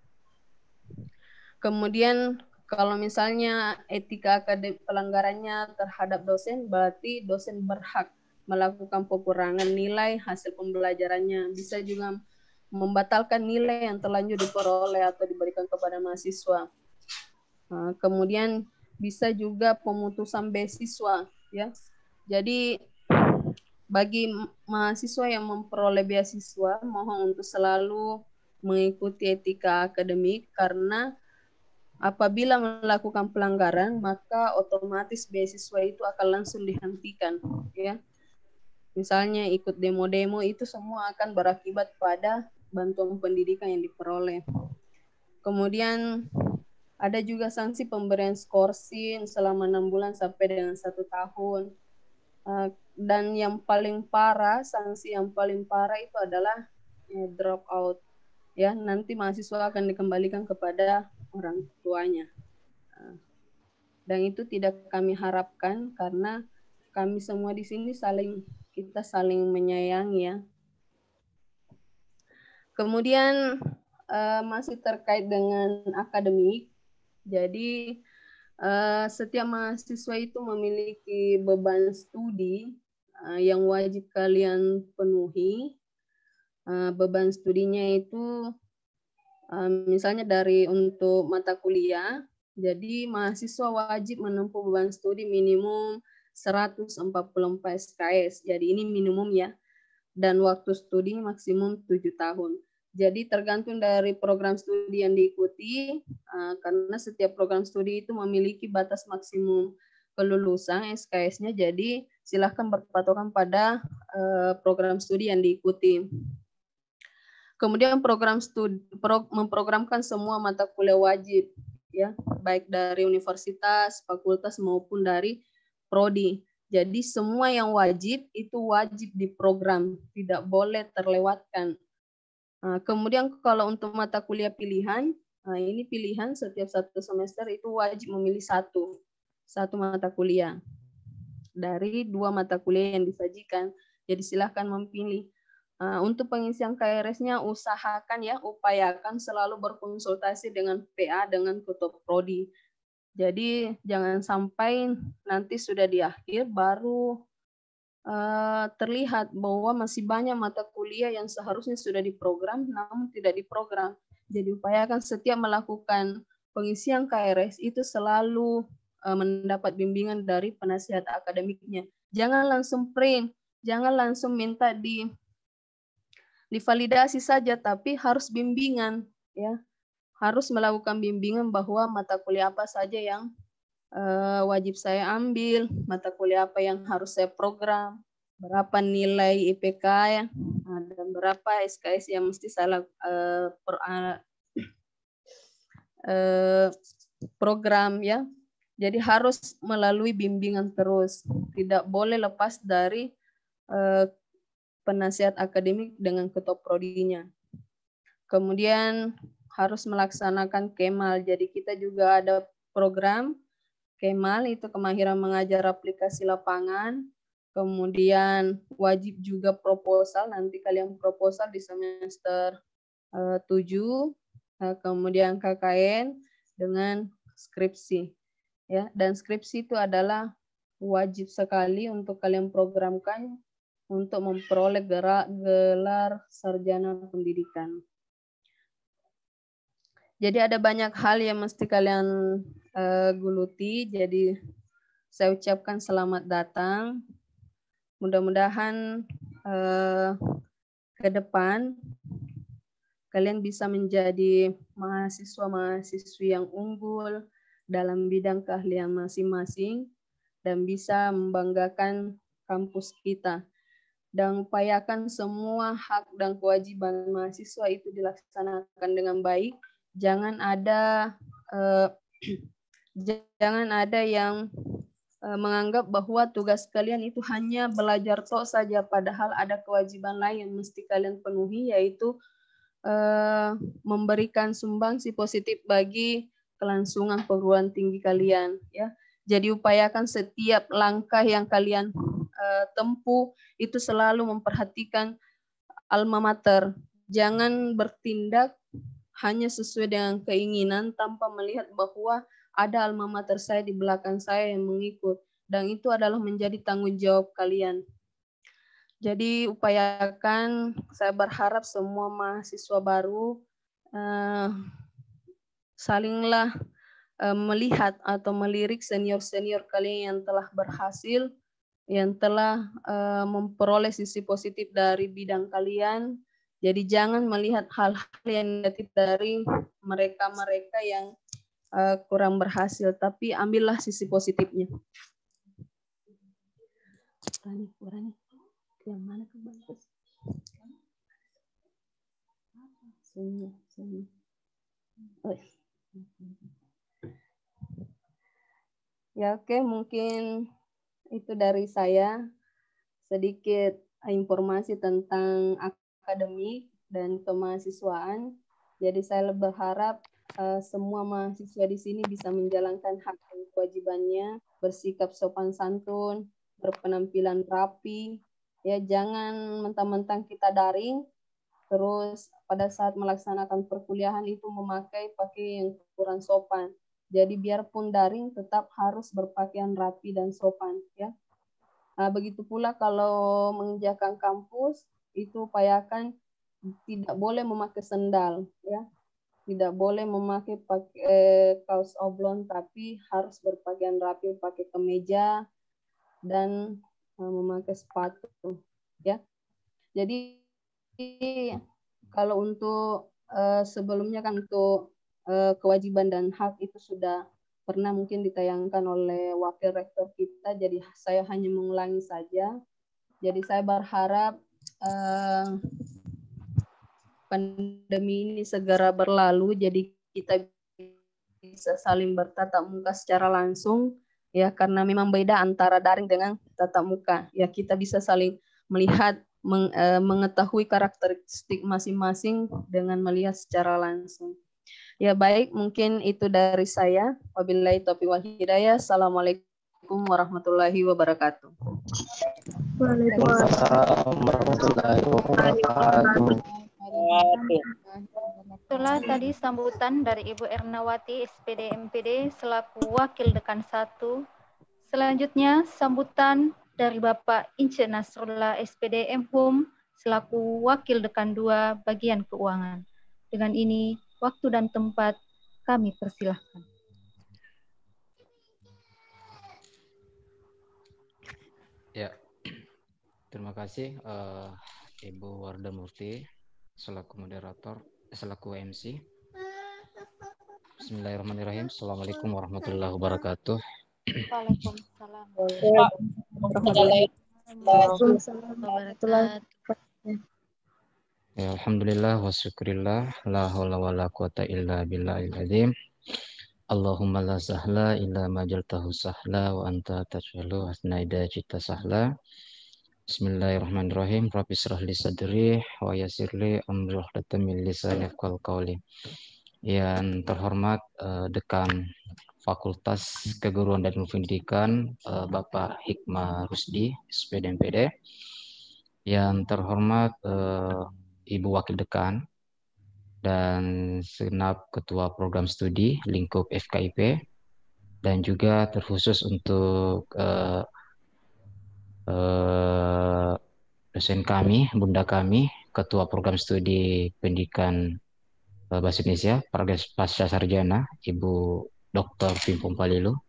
Speaker 7: Kemudian kalau misalnya etika akademik pelanggarannya terhadap dosen, berarti dosen berhak melakukan pengurangan nilai hasil pembelajarannya. Bisa juga membatalkan nilai yang terlanjur diperoleh atau diberikan kepada mahasiswa. Nah, kemudian bisa juga pemutusan beasiswa, ya. Jadi bagi mahasiswa yang memperoleh beasiswa, mohon untuk selalu mengikuti etika akademik karena apabila melakukan pelanggaran, maka otomatis beasiswa itu akan langsung dihentikan, ya. Misalnya ikut demo-demo itu semua akan berakibat pada bantuan pendidikan yang diperoleh. Kemudian ada juga sanksi pemberian skorsin selama enam bulan sampai dengan satu tahun. Dan yang paling parah, sanksi yang paling parah itu adalah ya, drop out. Ya, nanti mahasiswa akan dikembalikan kepada orang tuanya. Dan itu tidak kami harapkan karena kami semua di sini saling kita saling menyayangi ya. Kemudian uh, masih terkait dengan akademik. Jadi uh, setiap mahasiswa itu memiliki beban studi uh, yang wajib kalian penuhi. Uh, beban studinya itu uh, misalnya dari untuk mata kuliah. Jadi mahasiswa wajib menempuh beban studi minimum seratus empat puluh empat S K S. Jadi ini minimum ya. Dan waktu studi maksimum tujuh tahun. Jadi tergantung dari program studi yang diikuti, uh, karena setiap program studi itu memiliki batas maksimum kelulusan S K S-nya, jadi silahkan berpatokan pada uh, program studi yang diikuti. Kemudian program studi pro, memprogramkan semua mata kuliah wajib, ya, baik dari universitas, fakultas maupun dari prodi. Jadi semua yang wajib itu wajib diprogram, tidak boleh terlewatkan. Nah, kemudian kalau untuk mata kuliah pilihan, nah ini pilihan setiap satu semester itu wajib memilih satu, satu mata kuliah dari dua mata kuliah yang disajikan. Jadi silahkan memilih. Nah, untuk pengisian K R S-nya usahakan ya, upayakan selalu berkonsultasi dengan P A dengan ketua prodi. Jadi jangan sampai nanti sudah di akhir baru uh, terlihat bahwa masih banyak mata kuliah yang seharusnya sudah diprogram namun tidak diprogram. Jadi upayakan setiap melakukan pengisian K R S itu selalu uh, mendapat bimbingan dari penasihat akademiknya. Jangan langsung print, jangan langsung minta di divalidasi saja, tapi harus bimbingan, ya. Harus melakukan bimbingan bahwa mata kuliah apa saja yang uh, wajib saya ambil, mata kuliah apa yang harus saya program, berapa nilai I P K ya, nah, dan berapa S K S yang mesti saya uh, per, uh, uh, program ya. Jadi harus melalui bimbingan terus, tidak boleh lepas dari uh, penasihat akademik dengan ketua prodinya. Kemudian harus melaksanakan Kemal. Jadi kita juga ada program Kemal, itu kemahiran mengajar aplikasi lapangan. Kemudian wajib juga proposal, nanti kalian proposal di semester uh, tujuh. Uh, kemudian K K N dengan skripsi. Ya, dan skripsi itu adalah wajib sekali untuk kalian programkan untuk memperoleh gelar, gelar sarjana pendidikan. Jadi ada banyak hal yang mesti kalian uh, geluti. Jadi saya ucapkan selamat datang. Mudah-mudahan uh, ke depan kalian bisa menjadi mahasiswa-mahasiswi yang unggul dalam bidang keahlian masing-masing dan bisa membanggakan kampus kita. Dan upayakan semua hak dan kewajiban mahasiswa itu dilaksanakan dengan baik. Jangan ada eh, jangan ada yang eh, menganggap bahwa tugas kalian itu hanya belajar tok saja, padahal ada kewajiban lain yang mesti kalian penuhi, yaitu eh, memberikan sumbangsi positif bagi kelangsungan perguruan tinggi kalian. Ya, jadi upayakan setiap langkah yang kalian eh, tempuh itu selalu memperhatikan alma mater. Jangan bertindak hanya sesuai dengan keinginan tanpa melihat bahwa ada alma mater saya di belakang saya yang mengikut. Dan itu adalah menjadi tanggung jawab kalian. Jadi upayakan, saya berharap semua mahasiswa baru uh, salinglah uh, melihat atau melirik senior-senior kalian yang telah berhasil, yang telah uh, memperoleh sisi positif dari bidang kalian. Jadi jangan melihat hal-hal yang negatif dari mereka-mereka yang uh, kurang berhasil, tapi ambillah sisi positifnya. Kurani, kurani. Yang mana ke bagus? Sini, sini. Oh. Ya oke, mungkin itu dari saya. Sedikit informasi tentang akademik dan kemahasiswaan. Jadi saya berharap uh, semua mahasiswa di sini bisa menjalankan hak dan kewajibannya, bersikap sopan santun, berpenampilan rapi. Ya, jangan mentang-mentang kita daring, terus pada saat melaksanakan perkuliahan itu memakai pakaian yang kurang sopan. Jadi biarpun daring tetap harus berpakaian rapi dan sopan. Ya. Nah, begitu pula kalau menginjakan kampus, itu upayakan tidak boleh memakai sendal, ya, tidak boleh memakai pakai eh, kaos oblong, tapi harus berpakaian rapi, pakai kemeja dan eh, memakai sepatu, ya. Jadi kalau untuk eh, sebelumnya kan untuk eh, kewajiban dan hak itu sudah pernah mungkin ditayangkan oleh wakil rektor kita, jadi saya hanya mengulangi saja. Jadi saya berharap Uh, pandemi ini segera berlalu, jadi kita bisa saling bertatap muka secara langsung, ya, karena memang beda antara daring dengan tatap muka. Ya, kita bisa saling melihat, meng, uh, mengetahui karakteristik masing-masing dengan melihat secara langsung. Ya baik, mungkin itu dari saya. Wabillahi taufiq wal hidayah. Assalamualaikum warahmatullahi wabarakatuh.
Speaker 3: Waalaikumsalam warahmatullahi wabarakatuh.
Speaker 1: Itulah tadi sambutan dari Ibu Ernawati S P D M P D selaku Wakil Dekan satu. Selanjutnya sambutan dari Bapak Ince Nasrullah S P D M Hum selaku Wakil Dekan dua Bagian Keuangan. Dengan ini waktu dan tempat kami persilahkan.
Speaker 2: Ya, terima kasih uh, Ibu Warda Murti selaku moderator, selaku M C. Bismillahirrahmanirrahim. Assalamualaikum warahmatullahi wabarakatuh.
Speaker 1: Waalaikumsalam.
Speaker 2: Ya, alhamdulillah wa syukurillah la haula wala quwata illa billahil azim. Allahumma la sahla illa ma jaltahu sahla wa anta taj'alu hasnaida cita sahla. Bismillahirrahmanirrahim. Rabbi shrah li sadri wa yassir li amri wahlul min lisani yafqahu qawli. Yang terhormat uh, Dekan Fakultas Keguruan dan Ilmu Pendidikan uh, Bapak Hikmah Rusdi S P D M P D. Yang terhormat uh, Ibu Wakil Dekan dan segenap Ketua Program Studi Lingkup F K I P, dan juga terkhusus untuk uh, uh, dosen kami, bunda kami, Ketua Program Studi Pendidikan uh, Bahasa Indonesia Pasca Sarjana, Ibu Doktor Pimpong Palilo,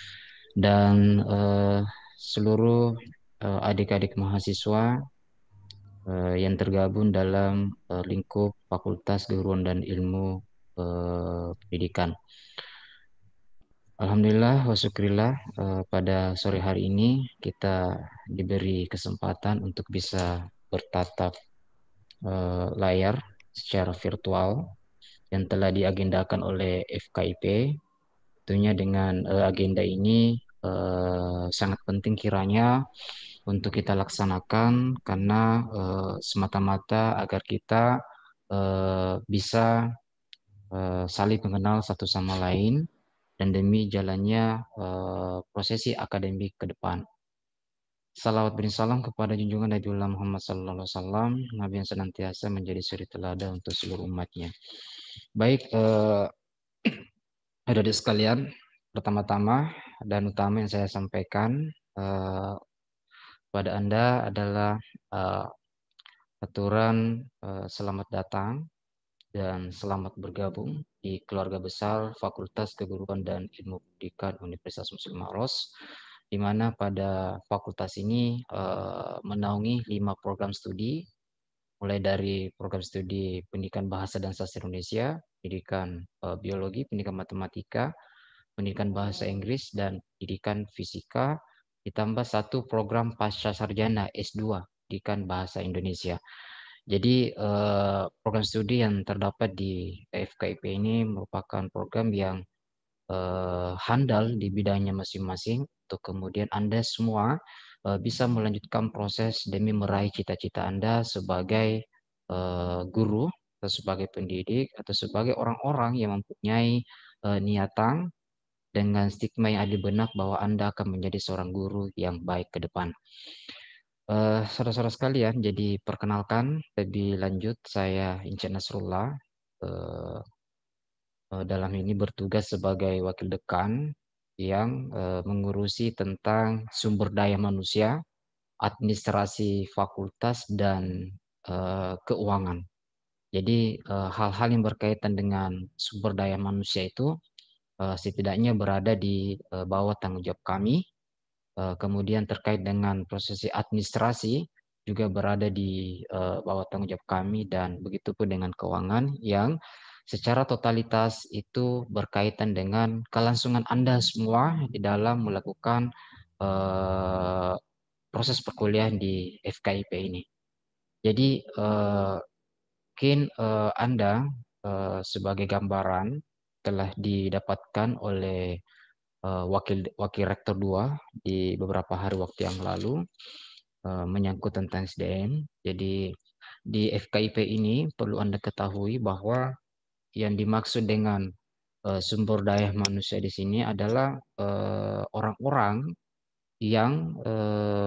Speaker 2: dan uh, seluruh uh, adik-adik mahasiswa Uh, yang tergabung dalam uh, lingkup Fakultas Keguruan dan Ilmu uh, Pendidikan. Alhamdulillah wa syukurillah, uh, pada sore hari ini kita diberi kesempatan untuk bisa bertatap uh, layar secara virtual yang telah diagendakan oleh F K I P. Tentunya dengan uh, agenda ini uh, sangat penting kiranya untuk kita laksanakan karena uh, semata-mata agar kita uh, bisa uh, saling mengenal satu sama lain dan demi jalannya uh, prosesi akademik ke depan. Salawat beri salam kepada junjungan Nabi Muhammad sallallahu alaihi wasallam, Nabi yang senantiasa menjadi suri teladan untuk seluruh umatnya. Baik, uh, adik-adik sekalian, pertama-tama dan utama yang saya sampaikan uh, pada Anda adalah uh, aturan uh, selamat datang dan selamat bergabung di keluarga besar Fakultas Keguruan dan Ilmu Pendidikan Universitas Muslim Maros, di mana pada fakultas ini uh, menaungi lima program studi, mulai dari program studi Pendidikan Bahasa dan Sastra Indonesia, Pendidikan uh, Biologi, Pendidikan Matematika, Pendidikan Bahasa Inggris, dan Pendidikan Fisika, ditambah satu program pasca sarjana S dua Pendidikan Bahasa Indonesia. Jadi eh, program studi yang terdapat di F K I P ini merupakan program yang eh, handal di bidangnya masing-masing untuk kemudian Anda semua eh, bisa melanjutkan proses demi meraih cita-cita Anda sebagai eh, guru atau sebagai pendidik atau sebagai orang-orang yang mempunyai eh, niatan dengan stigma yang ada di benak bahwa Anda akan menjadi seorang guru yang baik ke depan. Uh, saudara-saudara sekalian, jadi perkenalkan lebih lanjut, saya Ince Nasrullah, uh, uh, dalam ini bertugas sebagai wakil dekan yang uh, mengurusi tentang sumber daya manusia, administrasi fakultas, dan uh, keuangan. Jadi hal-hal uh, yang berkaitan dengan sumber daya manusia itu Uh, setidaknya berada di uh, bawah tanggung jawab kami. Uh, kemudian terkait dengan prosesi administrasi juga berada di uh, bawah tanggung jawab kami, dan begitu pun dengan keuangan yang secara totalitas itu berkaitan dengan kelangsungan Anda semua di dalam melakukan uh, proses perkuliahan di F K I P ini. Jadi uh, mungkin uh, Anda uh, sebagai gambaran telah didapatkan oleh uh, wakil wakil rektor dua di beberapa hari waktu yang lalu uh, menyangkut tentang S D M. Jadi di F K I P ini perlu Anda ketahui bahwa yang dimaksud dengan uh, sumber daya manusia di sini adalah orang-orang uh, yang uh,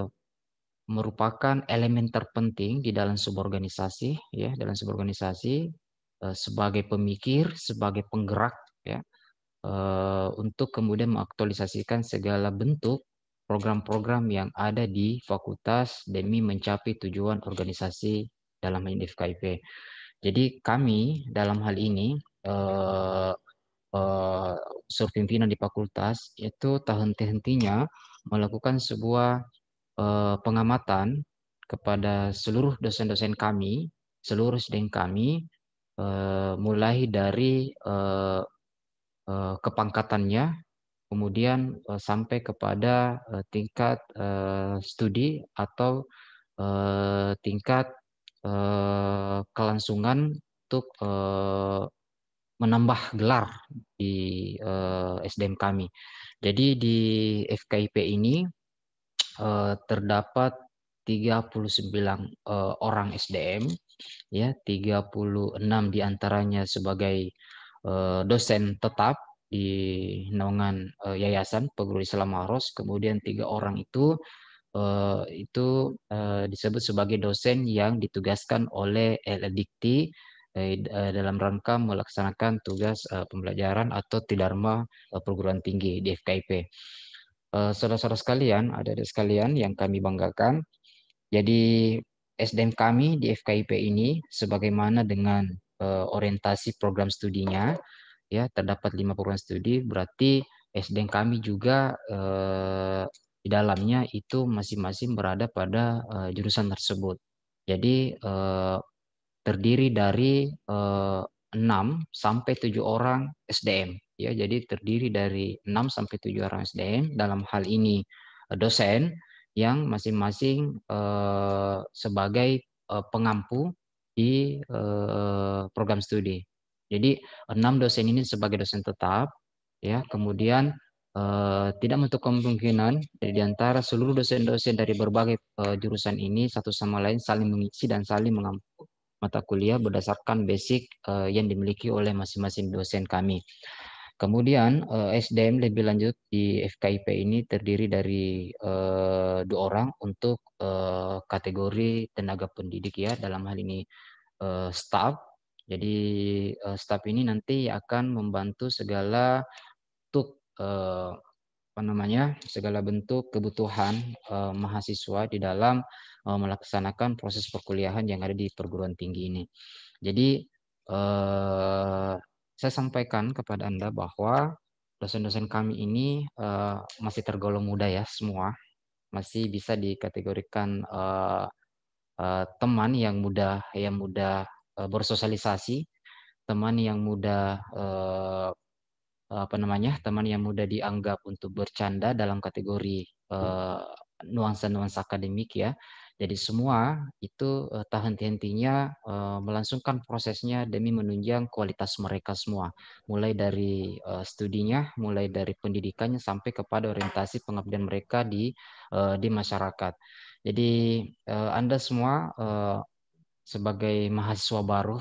Speaker 2: merupakan elemen terpenting di dalam sebuah organisasi, ya, dalam sebuah organisasi uh, sebagai pemikir, sebagai penggerak ya, uh, untuk kemudian mengaktualisasikan segala bentuk program-program yang ada di fakultas demi mencapai tujuan organisasi dalam hal ini F K I P. Jadi kami dalam hal ini uh, uh, unsur pimpinan di fakultas itu tak henti-hentinya melakukan sebuah uh, pengamatan kepada seluruh dosen-dosen kami, seluruh student kami, uh, mulai dari uh, uh, kepangkatannya, kemudian uh, sampai kepada uh, tingkat uh, studi atau uh, tingkat uh, kelangsungan untuk uh, menambah gelar di uh, S D M kami. Jadi di F K I P ini uh, terdapat tiga puluh sembilan uh, orang S D M, ya, tiga puluh enam diantaranya sebagai uh, dosen tetap di naungan uh, Yayasan Peguruan Islam Maros, kemudian tiga orang itu uh, itu uh, disebut sebagai dosen yang ditugaskan oleh L L Dikti uh, dalam rangka melaksanakan tugas uh, pembelajaran atau Tidharma uh, perguruan tinggi di F K I P. Uh, saudara-saudara sekalian, adik-adik sekalian yang kami banggakan, jadi S D M kami di F K I P ini sebagaimana dengan uh, orientasi program studinya, ya, terdapat lima program studi, berarti S D M kami juga uh, di dalamnya itu masing-masing berada pada uh, jurusan tersebut. Jadi uh, terdiri dari uh, enam sampai tujuh orang S D M, ya. Jadi terdiri dari enam sampai tujuh orang S D M, dalam hal ini uh, dosen yang masing-masing uh, sebagai uh, pengampu di uh, program studi. Jadi enam dosen ini sebagai dosen tetap, ya. Kemudian uh, tidak menutup kemungkinan di antara seluruh dosen-dosen dari berbagai uh, jurusan ini satu sama lain saling mengisi dan saling mengampu mata kuliah berdasarkan basic uh, yang dimiliki oleh masing-masing dosen kami. Kemudian uh, S D M lebih lanjut di F K I P ini terdiri dari uh, dua orang untuk uh, kategori tenaga pendidik, ya, dalam hal ini uh, staff. Jadi uh, staff ini nanti akan membantu segala bentuk uh, apa namanya segala bentuk kebutuhan uh, mahasiswa di dalam uh, melaksanakan proses perkuliahan yang ada di perguruan tinggi ini. Jadi uh, saya sampaikan kepada Anda bahwa dosen-dosen kami ini uh, masih tergolong muda, ya, semua masih bisa dikategorikan uh, uh, teman yang mudah yang mudah uh, bersosialisasi, teman yang mudah uh, apa namanya teman yang mudah dianggap untuk bercanda dalam kategori nuansa-nuansa uh, akademik, ya. Jadi semua itu uh, tak henti-hentinya uh, melangsungkan prosesnya demi menunjang kualitas mereka semua, mulai dari uh, studinya, mulai dari pendidikannya sampai kepada orientasi pengabdian mereka di uh, di masyarakat. Jadi uh, Anda semua uh, sebagai mahasiswa baru,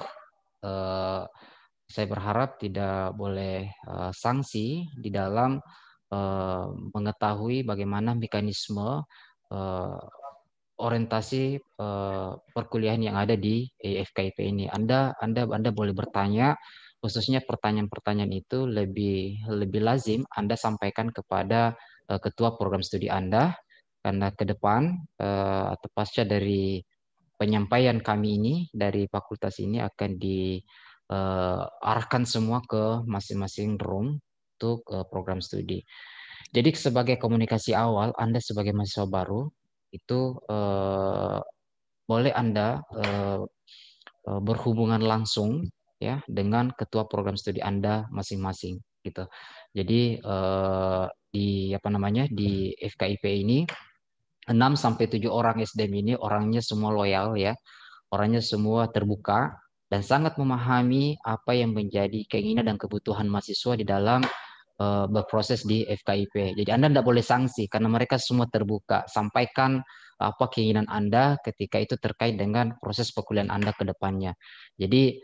Speaker 2: uh, saya berharap tidak boleh uh, sanksi di dalam uh, mengetahui bagaimana mekanisme uh, orientasi uh, perkuliahan yang ada di F K I P ini. Anda Anda Anda boleh bertanya, khususnya pertanyaan-pertanyaan itu lebih lebih lazim Anda sampaikan kepada uh, ketua program studi Anda, karena ke depan uh, atau pasca dari penyampaian kami ini dari fakultas ini akan di Uh, arahkan semua ke masing-masing room untuk uh, program studi. Jadi sebagai komunikasi awal, Anda sebagai mahasiswa baru itu uh, boleh Anda uh, uh, berhubungan langsung, ya, dengan ketua program studi Anda masing-masing, gitu. Jadi uh, di apa namanya di F K I P ini enam sampai tujuh orang S D M ini orangnya semua loyal, ya. Orangnya semua terbuka dan sangat memahami apa yang menjadi keinginan dan kebutuhan mahasiswa di dalam uh, berproses di F K I P. Jadi Anda tidak boleh sanksi karena mereka semua terbuka. Sampaikan apa keinginan Anda ketika itu terkait dengan proses perkuliahan Anda ke depannya. Jadi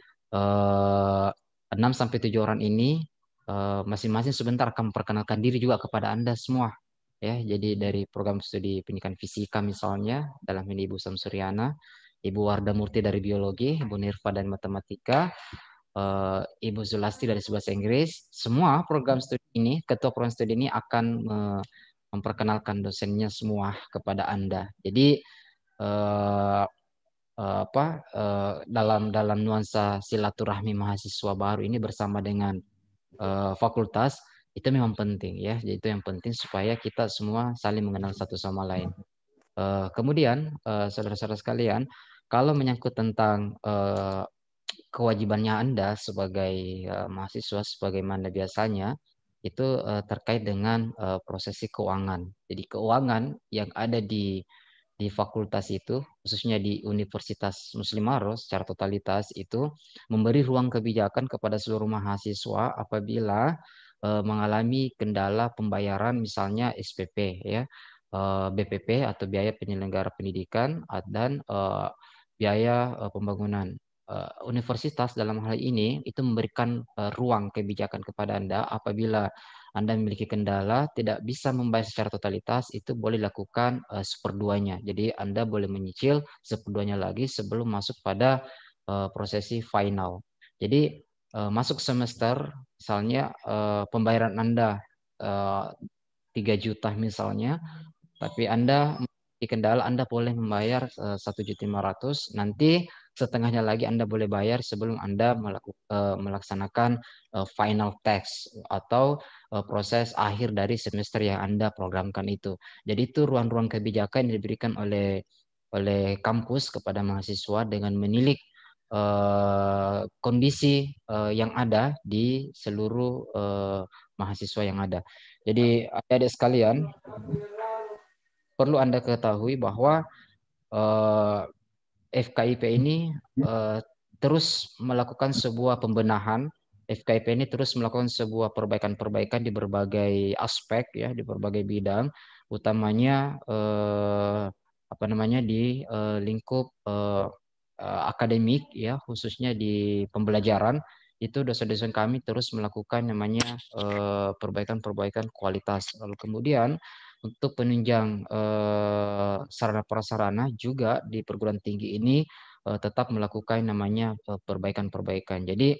Speaker 2: uh, enam sampai tujuh orang ini uh, masing-masing sebentar akan memperkenalkan diri juga kepada Anda semua. Ya, jadi dari program studi pendidikan fisika misalnya, dalam ini Ibu Samsuriana, Ibu Warda Murti dari biologi, Ibu Nirva dan matematika, uh, Ibu Zulasti dari bahasa Inggris. Semua program studi ini, ketua program studi ini akan uh, memperkenalkan dosennya semua kepada Anda. Jadi uh, uh, apa uh, dalam dalam nuansa silaturahmi mahasiswa baru ini bersama dengan uh, fakultas itu memang penting ya. Jadi itu yang penting supaya kita semua saling mengenal satu sama lain. Uh, kemudian uh, saudara-saudara sekalian, kalau menyangkut tentang uh, kewajibannya Anda sebagai uh, mahasiswa sebagaimana biasanya itu uh, terkait dengan uh, prosesi keuangan. Jadi keuangan yang ada di di fakultas itu, khususnya di Universitas Muslim Maros secara totalitas itu memberi ruang kebijakan kepada seluruh mahasiswa apabila uh, mengalami kendala pembayaran misalnya S P P ya, uh, B P P atau biaya penyelenggara pendidikan dan uh, biaya uh, pembangunan. Uh, universitas dalam hal ini itu memberikan uh, ruang kebijakan kepada Anda apabila Anda memiliki kendala tidak bisa membayar secara totalitas, itu boleh dilakukan uh, seperduanya. Jadi Anda boleh menyicil seperduanya lagi sebelum masuk pada uh, prosesi final. Jadi uh, masuk semester misalnya uh, pembayaran Anda uh, tiga juta misalnya, tapi Anda memiliki kendala, Anda boleh membayar satu juta lima ratus ribu, nanti setengahnya lagi Anda boleh bayar sebelum Anda melakukan, uh, melaksanakan uh, final test atau uh, proses akhir dari semester yang Anda programkan itu. Jadi itu ruang-ruang kebijakan yang diberikan oleh oleh kampus kepada mahasiswa dengan menilik uh, kondisi uh, yang ada di seluruh uh, mahasiswa yang ada. Jadi adik-adik sekalian, perlu Anda ketahui bahwa uh, F K I P ini uh, terus melakukan sebuah pembenahan. F K I P ini terus melakukan sebuah perbaikan-perbaikan di berbagai aspek ya, di berbagai bidang, utamanya uh, apa namanya di uh, lingkup uh, uh, akademik ya, khususnya di pembelajaran. Itu dosen-dosen kami terus melakukan namanya uh, perbaikan-perbaikan kualitas. Lalu kemudian untuk penunjang eh, sarana prasarana juga di perguruan tinggi ini eh, tetap melakukan namanya eh, perbaikan-perbaikan. Jadi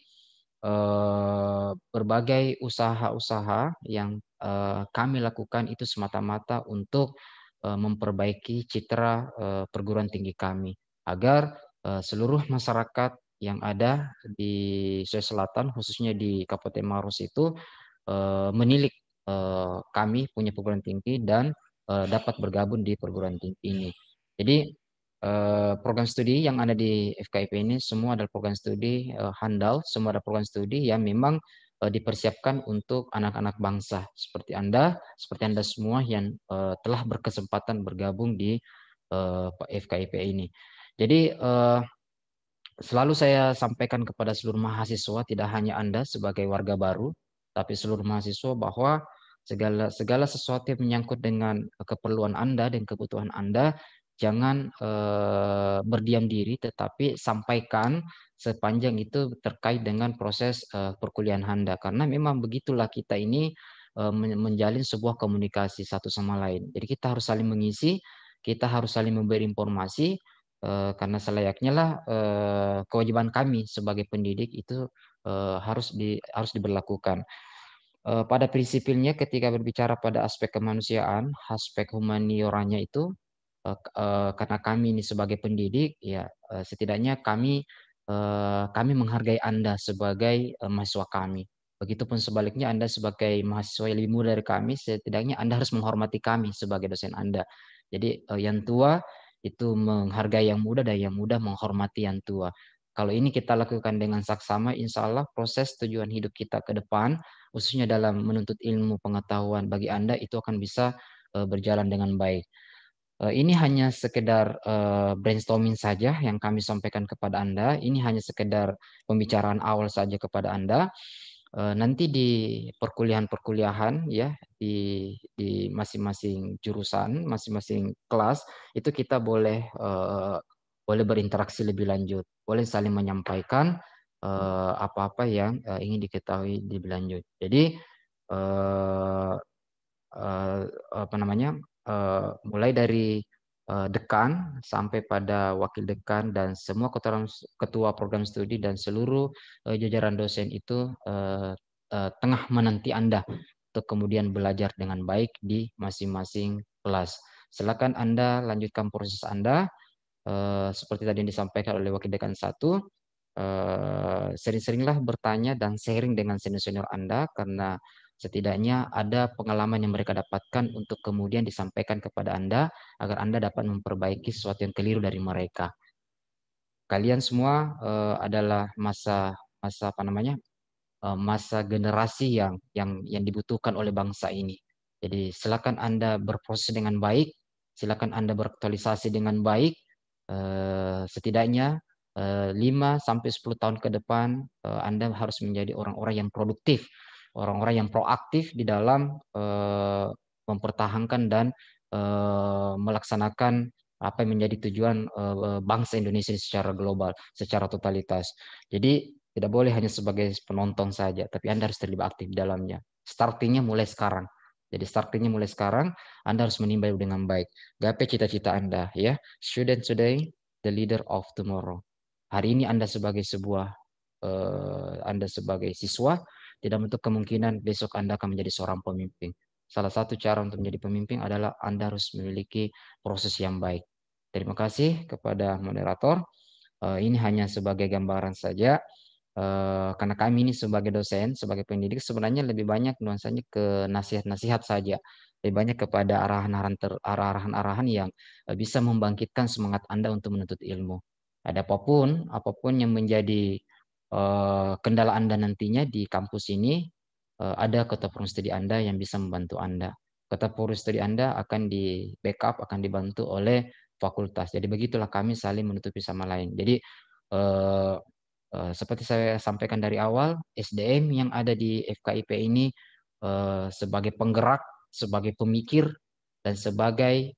Speaker 2: eh, berbagai usaha-usaha yang eh, kami lakukan itu semata-mata untuk eh, memperbaiki citra eh, perguruan tinggi kami agar eh, seluruh masyarakat yang ada di Sulawesi Selatan khususnya di Kabupaten Maros itu eh, menilik eh, kami punya perguruan tinggi dan eh, dapat bergabung di perguruan tinggi ini. Jadi eh, program studi yang ada di F K I P ini semua adalah program studi eh, handal, semua adalah program studi yang memang eh, dipersiapkan untuk anak-anak bangsa seperti Anda, seperti Anda semua yang eh, telah berkesempatan bergabung di eh, F K I P ini. Jadi eh, selalu saya sampaikan kepada seluruh mahasiswa, tidak hanya Anda sebagai warga baru, tapi seluruh mahasiswa bahwa segala segala sesuatu yang menyangkut dengan keperluan Anda dan kebutuhan Anda, jangan eh, berdiam diri, tetapi sampaikan sepanjang itu terkait dengan proses eh, perkuliahan Anda. Karena memang begitulah kita ini eh, menjalin sebuah komunikasi satu sama lain. Jadi kita harus saling mengisi, kita harus saling memberi informasi, Uh, karena selayaknya lah uh, kewajiban kami sebagai pendidik itu uh, harus di harus diberlakukan. Uh, pada prinsipnya ketika berbicara pada aspek kemanusiaan, aspek humanioranya itu uh, uh, karena kami ini sebagai pendidik, ya uh, setidaknya kami uh, kami menghargai Anda sebagai uh, mahasiswa kami. Begitupun sebaliknya Anda sebagai mahasiswa yang lebih muda dari kami, setidaknya Anda harus menghormati kami sebagai dosen Anda. Jadi uh, yang tua itu menghargai yang muda dan yang muda menghormati yang tua. Kalau ini kita lakukan dengan saksama, insya Allah proses tujuan hidup kita ke depan, khususnya dalam menuntut ilmu pengetahuan bagi Anda itu akan bisa uh, berjalan dengan baik. Uh, ini hanya sekedar uh, brainstorming saja yang kami sampaikan kepada Anda. Ini hanya sekedar pembicaraan awal saja kepada Anda. Uh, nanti di perkuliahan-perkuliahan ya di di masing-masing jurusan, masing-masing kelas itu kita boleh uh, boleh berinteraksi lebih lanjut, boleh saling menyampaikan apa-apa uh, yang uh, ingin diketahui lebih lanjut. Jadi uh, uh, apa namanya uh, mulai dari uh, dekan sampai pada wakil dekan dan semua ketua, ketua program studi dan seluruh uh, jajaran dosen itu uh, uh, tengah menanti Anda untuk kemudian belajar dengan baik di masing-masing kelas. Silakan Anda lanjutkan proses Anda uh, seperti tadi yang disampaikan oleh wakil dekan satu. Uh, sering-seringlah bertanya dan sharing dengan senior-senior Anda karena setidaknya ada pengalaman yang mereka dapatkan untuk kemudian disampaikan kepada Anda agar Anda dapat memperbaiki sesuatu yang keliru dari mereka. Kalian semua uh, adalah masa masa apa namanya uh, masa generasi yang yang yang dibutuhkan oleh bangsa ini. Jadi silakan Anda berproses dengan baik, silakan Anda beraktualisasi dengan baik. Uh, setidaknya lima sampai sepuluh tahun ke depan uh, Anda harus menjadi orang-orang yang produktif, orang-orang yang proaktif di dalam uh, mempertahankan dan uh, melaksanakan apa yang menjadi tujuan uh, bangsa Indonesia secara global, secara totalitas. Jadi tidak boleh hanya sebagai penonton saja, tapi Anda harus terlibat aktif di dalamnya. Startingnya mulai sekarang. Jadi startingnya mulai sekarang, Anda harus menimba dengan baik. Gapai cita-cita Anda, ya. Student today, the leader of tomorrow. Hari ini Anda sebagai sebuah uh, Anda sebagai siswa, tidak menutup kemungkinan besok Anda akan menjadi seorang pemimpin. Salah satu cara untuk menjadi pemimpin adalah Anda harus memiliki proses yang baik. Terima kasih kepada moderator. Uh, ini hanya sebagai gambaran saja. Uh, karena kami ini sebagai dosen, sebagai pendidik sebenarnya lebih banyak nuansanya ke nasihat-nasihat saja. Lebih banyak kepada arahan-arahan arahan-arahan yang uh, bisa membangkitkan semangat Anda untuk menuntut ilmu. Ada apapun, apapun yang menjadi uh, kendala Anda nantinya di kampus ini, uh, ada ketua program studi Anda yang bisa membantu Anda. Ketua program studi Anda akan di backup, akan dibantu oleh fakultas. Jadi begitulah kami saling menutupi sama lain. Jadi uh, uh, seperti saya sampaikan dari awal, S D M yang ada di F K I P ini uh, sebagai penggerak, sebagai pemikir, dan sebagai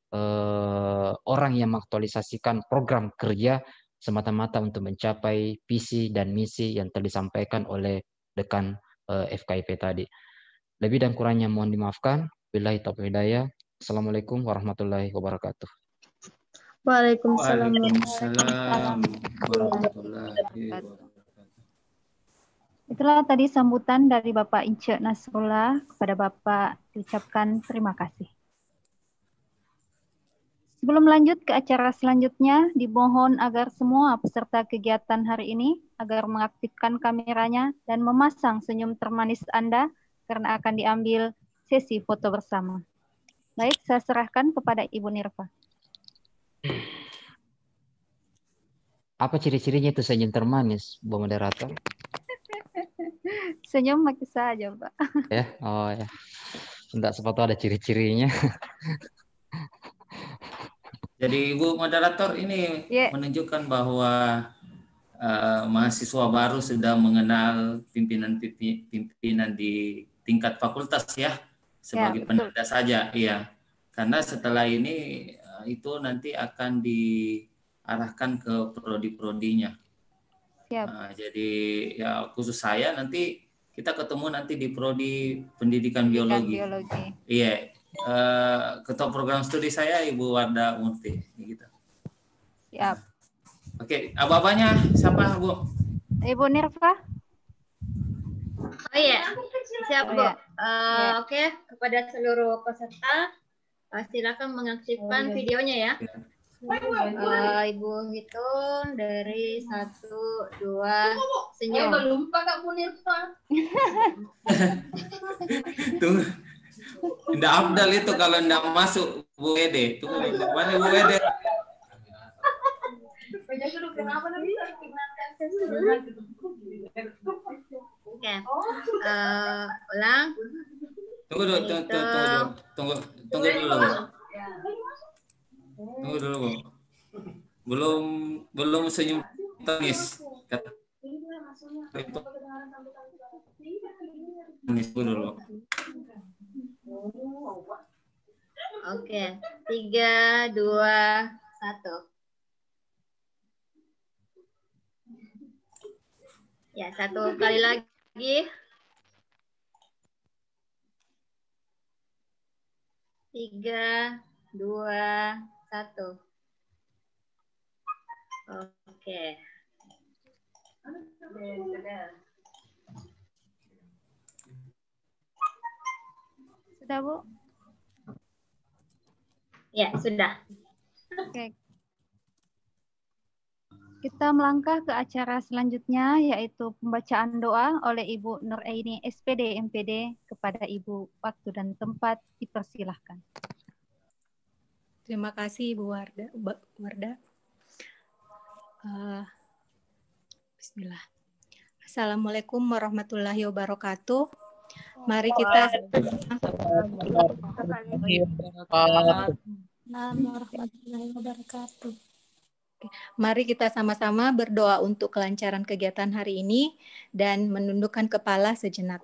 Speaker 2: uh, orang yang mengaktualisasikan program kerja semata-mata untuk mencapai visi dan misi yang telah disampaikan oleh dekan uh, F K I P tadi. Lebih dan kurangnya mohon dimaafkan. Billahi taufiq hidayah. Assalamualaikum warahmatullahi wabarakatuh.
Speaker 3: Waalaikumsalam.
Speaker 5: Waalaikumsalam warahmatullahi wabarakatuh.
Speaker 1: Itulah tadi sambutan dari Bapak Ince Nasrullah. Kepada Bapak diucapkan terima kasih. Sebelum lanjut ke acara selanjutnya, dimohon agar semua peserta kegiatan hari ini agar mengaktifkan kameranya dan memasang senyum termanis Anda karena akan diambil sesi foto bersama. Baik, saya serahkan kepada Ibu Nirva.
Speaker 2: Apa ciri-cirinya itu senyum termanis, Bu Moderator?
Speaker 1: Senyum makin saja, Pak.
Speaker 2: Ya, oh ya. Tidak sepatu ada ciri-cirinya.
Speaker 5: Jadi Ibu Moderator ini yeah. menunjukkan bahwa uh, mahasiswa baru sudah mengenal pimpinan-pimpinan di tingkat fakultas ya, sebagai yeah, penanda saja, iya. Karena setelah ini uh, itu nanti akan diarahkan ke prodi-prodinya. Yep. Nah, jadi ya khusus saya nanti kita ketemu nanti di prodi pendidikan, pendidikan biologi. biologi. Iya. Uh, ketua program studi saya Ibu Warda Murti gitu.
Speaker 1: Siap.
Speaker 5: Oke, okay. Abah-abahnya siapa Bu?
Speaker 1: Ibu Nirva.
Speaker 6: Oh iya, siap Bu. Oh, iya. uh, ya. Oke, okay. Kepada seluruh peserta uh, silakan mengaktifkan oh, iya. videonya ya. Uh, Ibu hitung dari satu, dua, senyum.
Speaker 4: Belum Pak Bu Nirva.
Speaker 5: Tunggu. Tidak afdal itu kalau tidak masuk Bu Ede. Tunggu, mana Bu Ede?
Speaker 6: Oke, uh, ulang.
Speaker 5: Tunggu dulu, tunggu, tunggu, tunggu, tunggu dulu. Tunggu dulu, Bu. Belum, belum senyum tangis. Tangis dulu.
Speaker 6: Oke, tiga, dua, satu. Ya, satu kali lagi. Tiga, dua,
Speaker 8: Satu. Oke. Sudah.
Speaker 1: Sudah, Bu?
Speaker 8: Ya, sudah.
Speaker 1: Oke. Kita melangkah ke acara selanjutnya, yaitu pembacaan doa oleh Ibu Nuraini S P D M P D. Kepada Ibu, waktu dan tempat dipersilahkan.
Speaker 9: Terima kasih Ibu Warda. Warda. Uh, Bismillah. Assalamualaikum warahmatullahi wabarakatuh. Mari kita warahmatullahi wabarakatuh. Mari kita sama-sama berdoa untuk kelancaran kegiatan hari ini dan menundukkan kepala sejenak.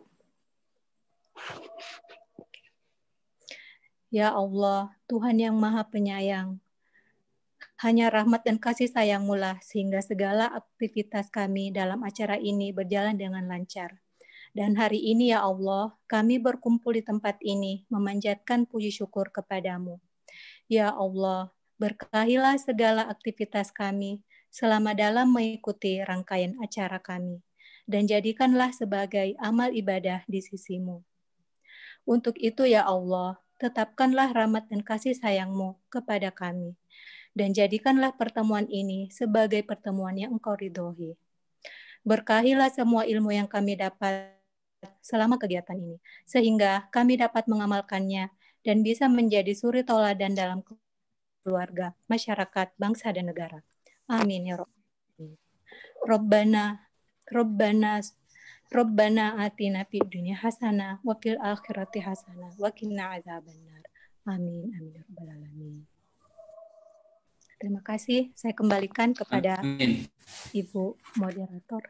Speaker 9: Ya Allah, Tuhan yang Maha Penyayang, hanya rahmat dan kasih sayang-Mu lah sehingga segala aktivitas kami dalam acara ini berjalan dengan lancar. Dan hari ini ya Allah, kami berkumpul di tempat ini memanjatkan puji syukur kepadamu. Ya Allah, berkahilah segala aktivitas kami selama dalam mengikuti rangkaian acara kami, dan jadikanlah sebagai amal ibadah di sisi-Mu. Untuk itu ya Allah, tetapkanlah rahmat dan kasih sayang-Mu kepada kami, dan jadikanlah pertemuan ini sebagai pertemuan yang Engkau ridhoi. Berkahilah semua ilmu yang kami dapat selama kegiatan ini, sehingga kami dapat mengamalkannya dan bisa menjadi suri tauladan dalam keluarga, masyarakat, bangsa, dan negara. Amin ya Rabbal. Rabbana, Rabbana, Rabbana atina fid dunya hasanah wa fil akhirati hasanah wa qina adzabannar. Amin, amin ya Rabbal alamin. Terima kasih. Saya kembalikan kepada Amin. Ibu moderator.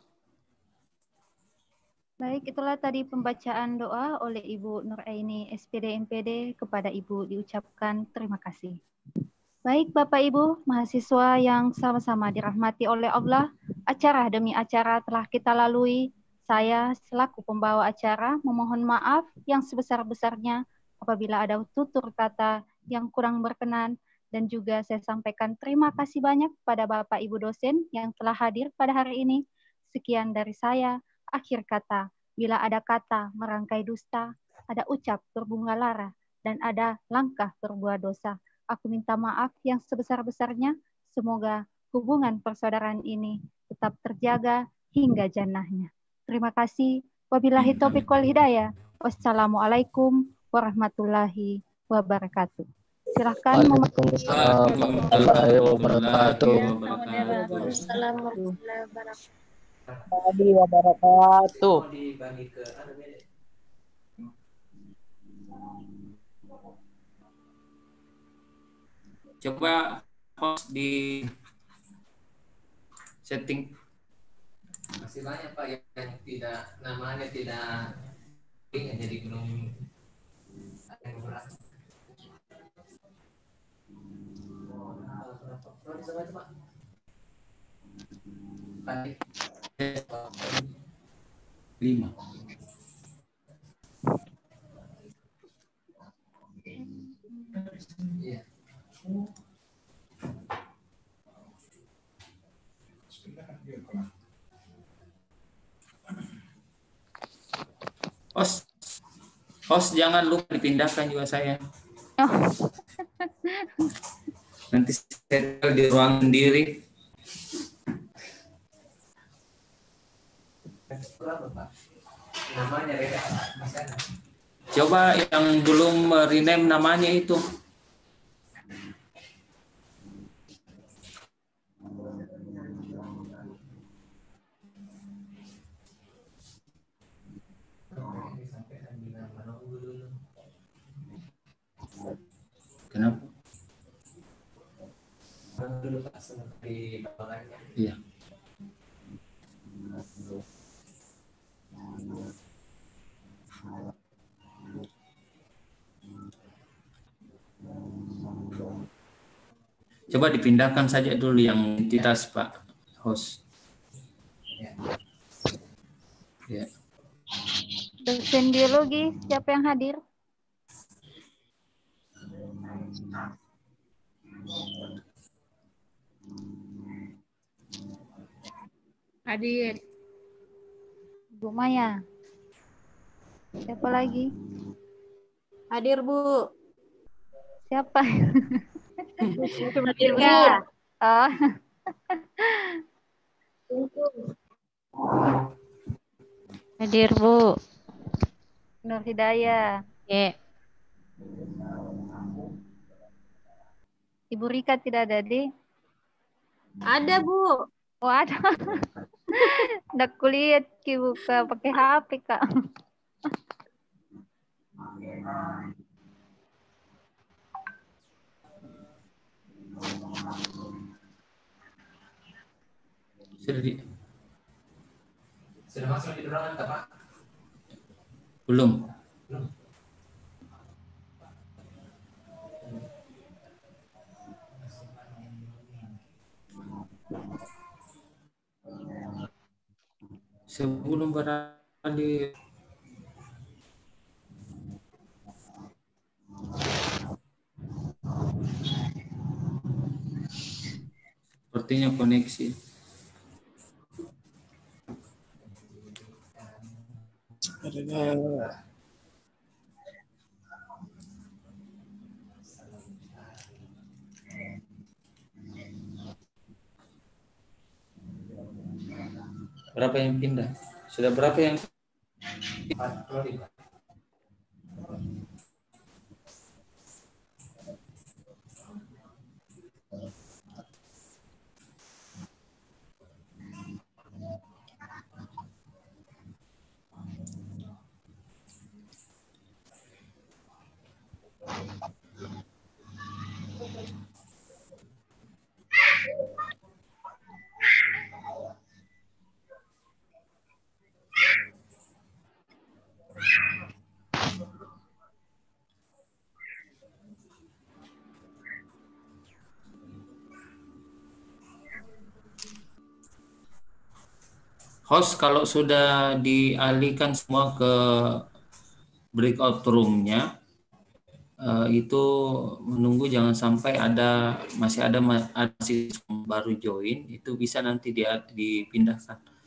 Speaker 1: Baik, itulah tadi pembacaan doa oleh Ibu Nuraini S P D M P D. Kepada Ibu diucapkan terima kasih. Baik Bapak Ibu, mahasiswa yang sama-sama dirahmati oleh Allah, acara demi acara telah kita lalui. Saya selaku pembawa acara memohon maaf yang sebesar-besarnya apabila ada tutur kata yang kurang berkenan, dan juga saya sampaikan terima kasih banyak kepada Bapak Ibu dosen yang telah hadir pada hari ini. Sekian dari saya. Akhir kata, bila ada kata merangkai dusta, ada ucap berbunga lara, dan ada langkah berbuat dosa, aku minta maaf yang sebesar-besarnya. Semoga hubungan persaudaraan ini tetap terjaga hingga jannahnya. Terima kasih. Wabillahi taufiq wal hidayah. Wassalamualaikum warahmatullahi wabarakatuh. Silahkan.
Speaker 10: Waalaikumsalam warahmatullahi wabarakatuh.
Speaker 8: Assalamualaikum
Speaker 10: warahmatullahi wabarakatuh.
Speaker 5: Coba host di setting.
Speaker 2: Masih banyak Pak yang tidak namanya tidak jadi belum ada yang berhasil.
Speaker 5: Lima.
Speaker 2: Iya.
Speaker 5: Host, host jangan lupa dipindahkan juga saya. Nanti saya di ruang sendiri.
Speaker 2: Namanya Reda.
Speaker 5: Coba yang belum rename namanya itu. Kenapa?
Speaker 2: Dulu Pak di bawahnya.
Speaker 5: Iya. Coba dipindahkan saja dulu yang entitas Pak host.
Speaker 2: Ya.
Speaker 5: Ya.
Speaker 1: Dosen biologi, siapa yang hadir?
Speaker 11: Hadir.
Speaker 1: Bu Maya. Siapa lagi?
Speaker 11: Hadir, Bu.
Speaker 1: Siapa?
Speaker 11: Hadir, Bu.
Speaker 1: Oh.
Speaker 12: Hadir, Bu.
Speaker 1: Nur Hidayah.
Speaker 12: Ya.
Speaker 1: Ibu Rika tidak ada, Di?
Speaker 11: Ada, Bu.
Speaker 1: Oh, ada. Nggak kulihat Ki buka pakai H P, Kak.
Speaker 5: Sudah di Sudah masuk di ruangan, Pak? Belum. Belum. Sebelum beralih sepertinya koneksi. Berapa yang pindah? Sudah berapa yang host kalau sudah dialihkan semua ke breakout room-nya, uh, itu menunggu jangan sampai ada masih ada masih baru join, itu bisa nanti dia dipindahkan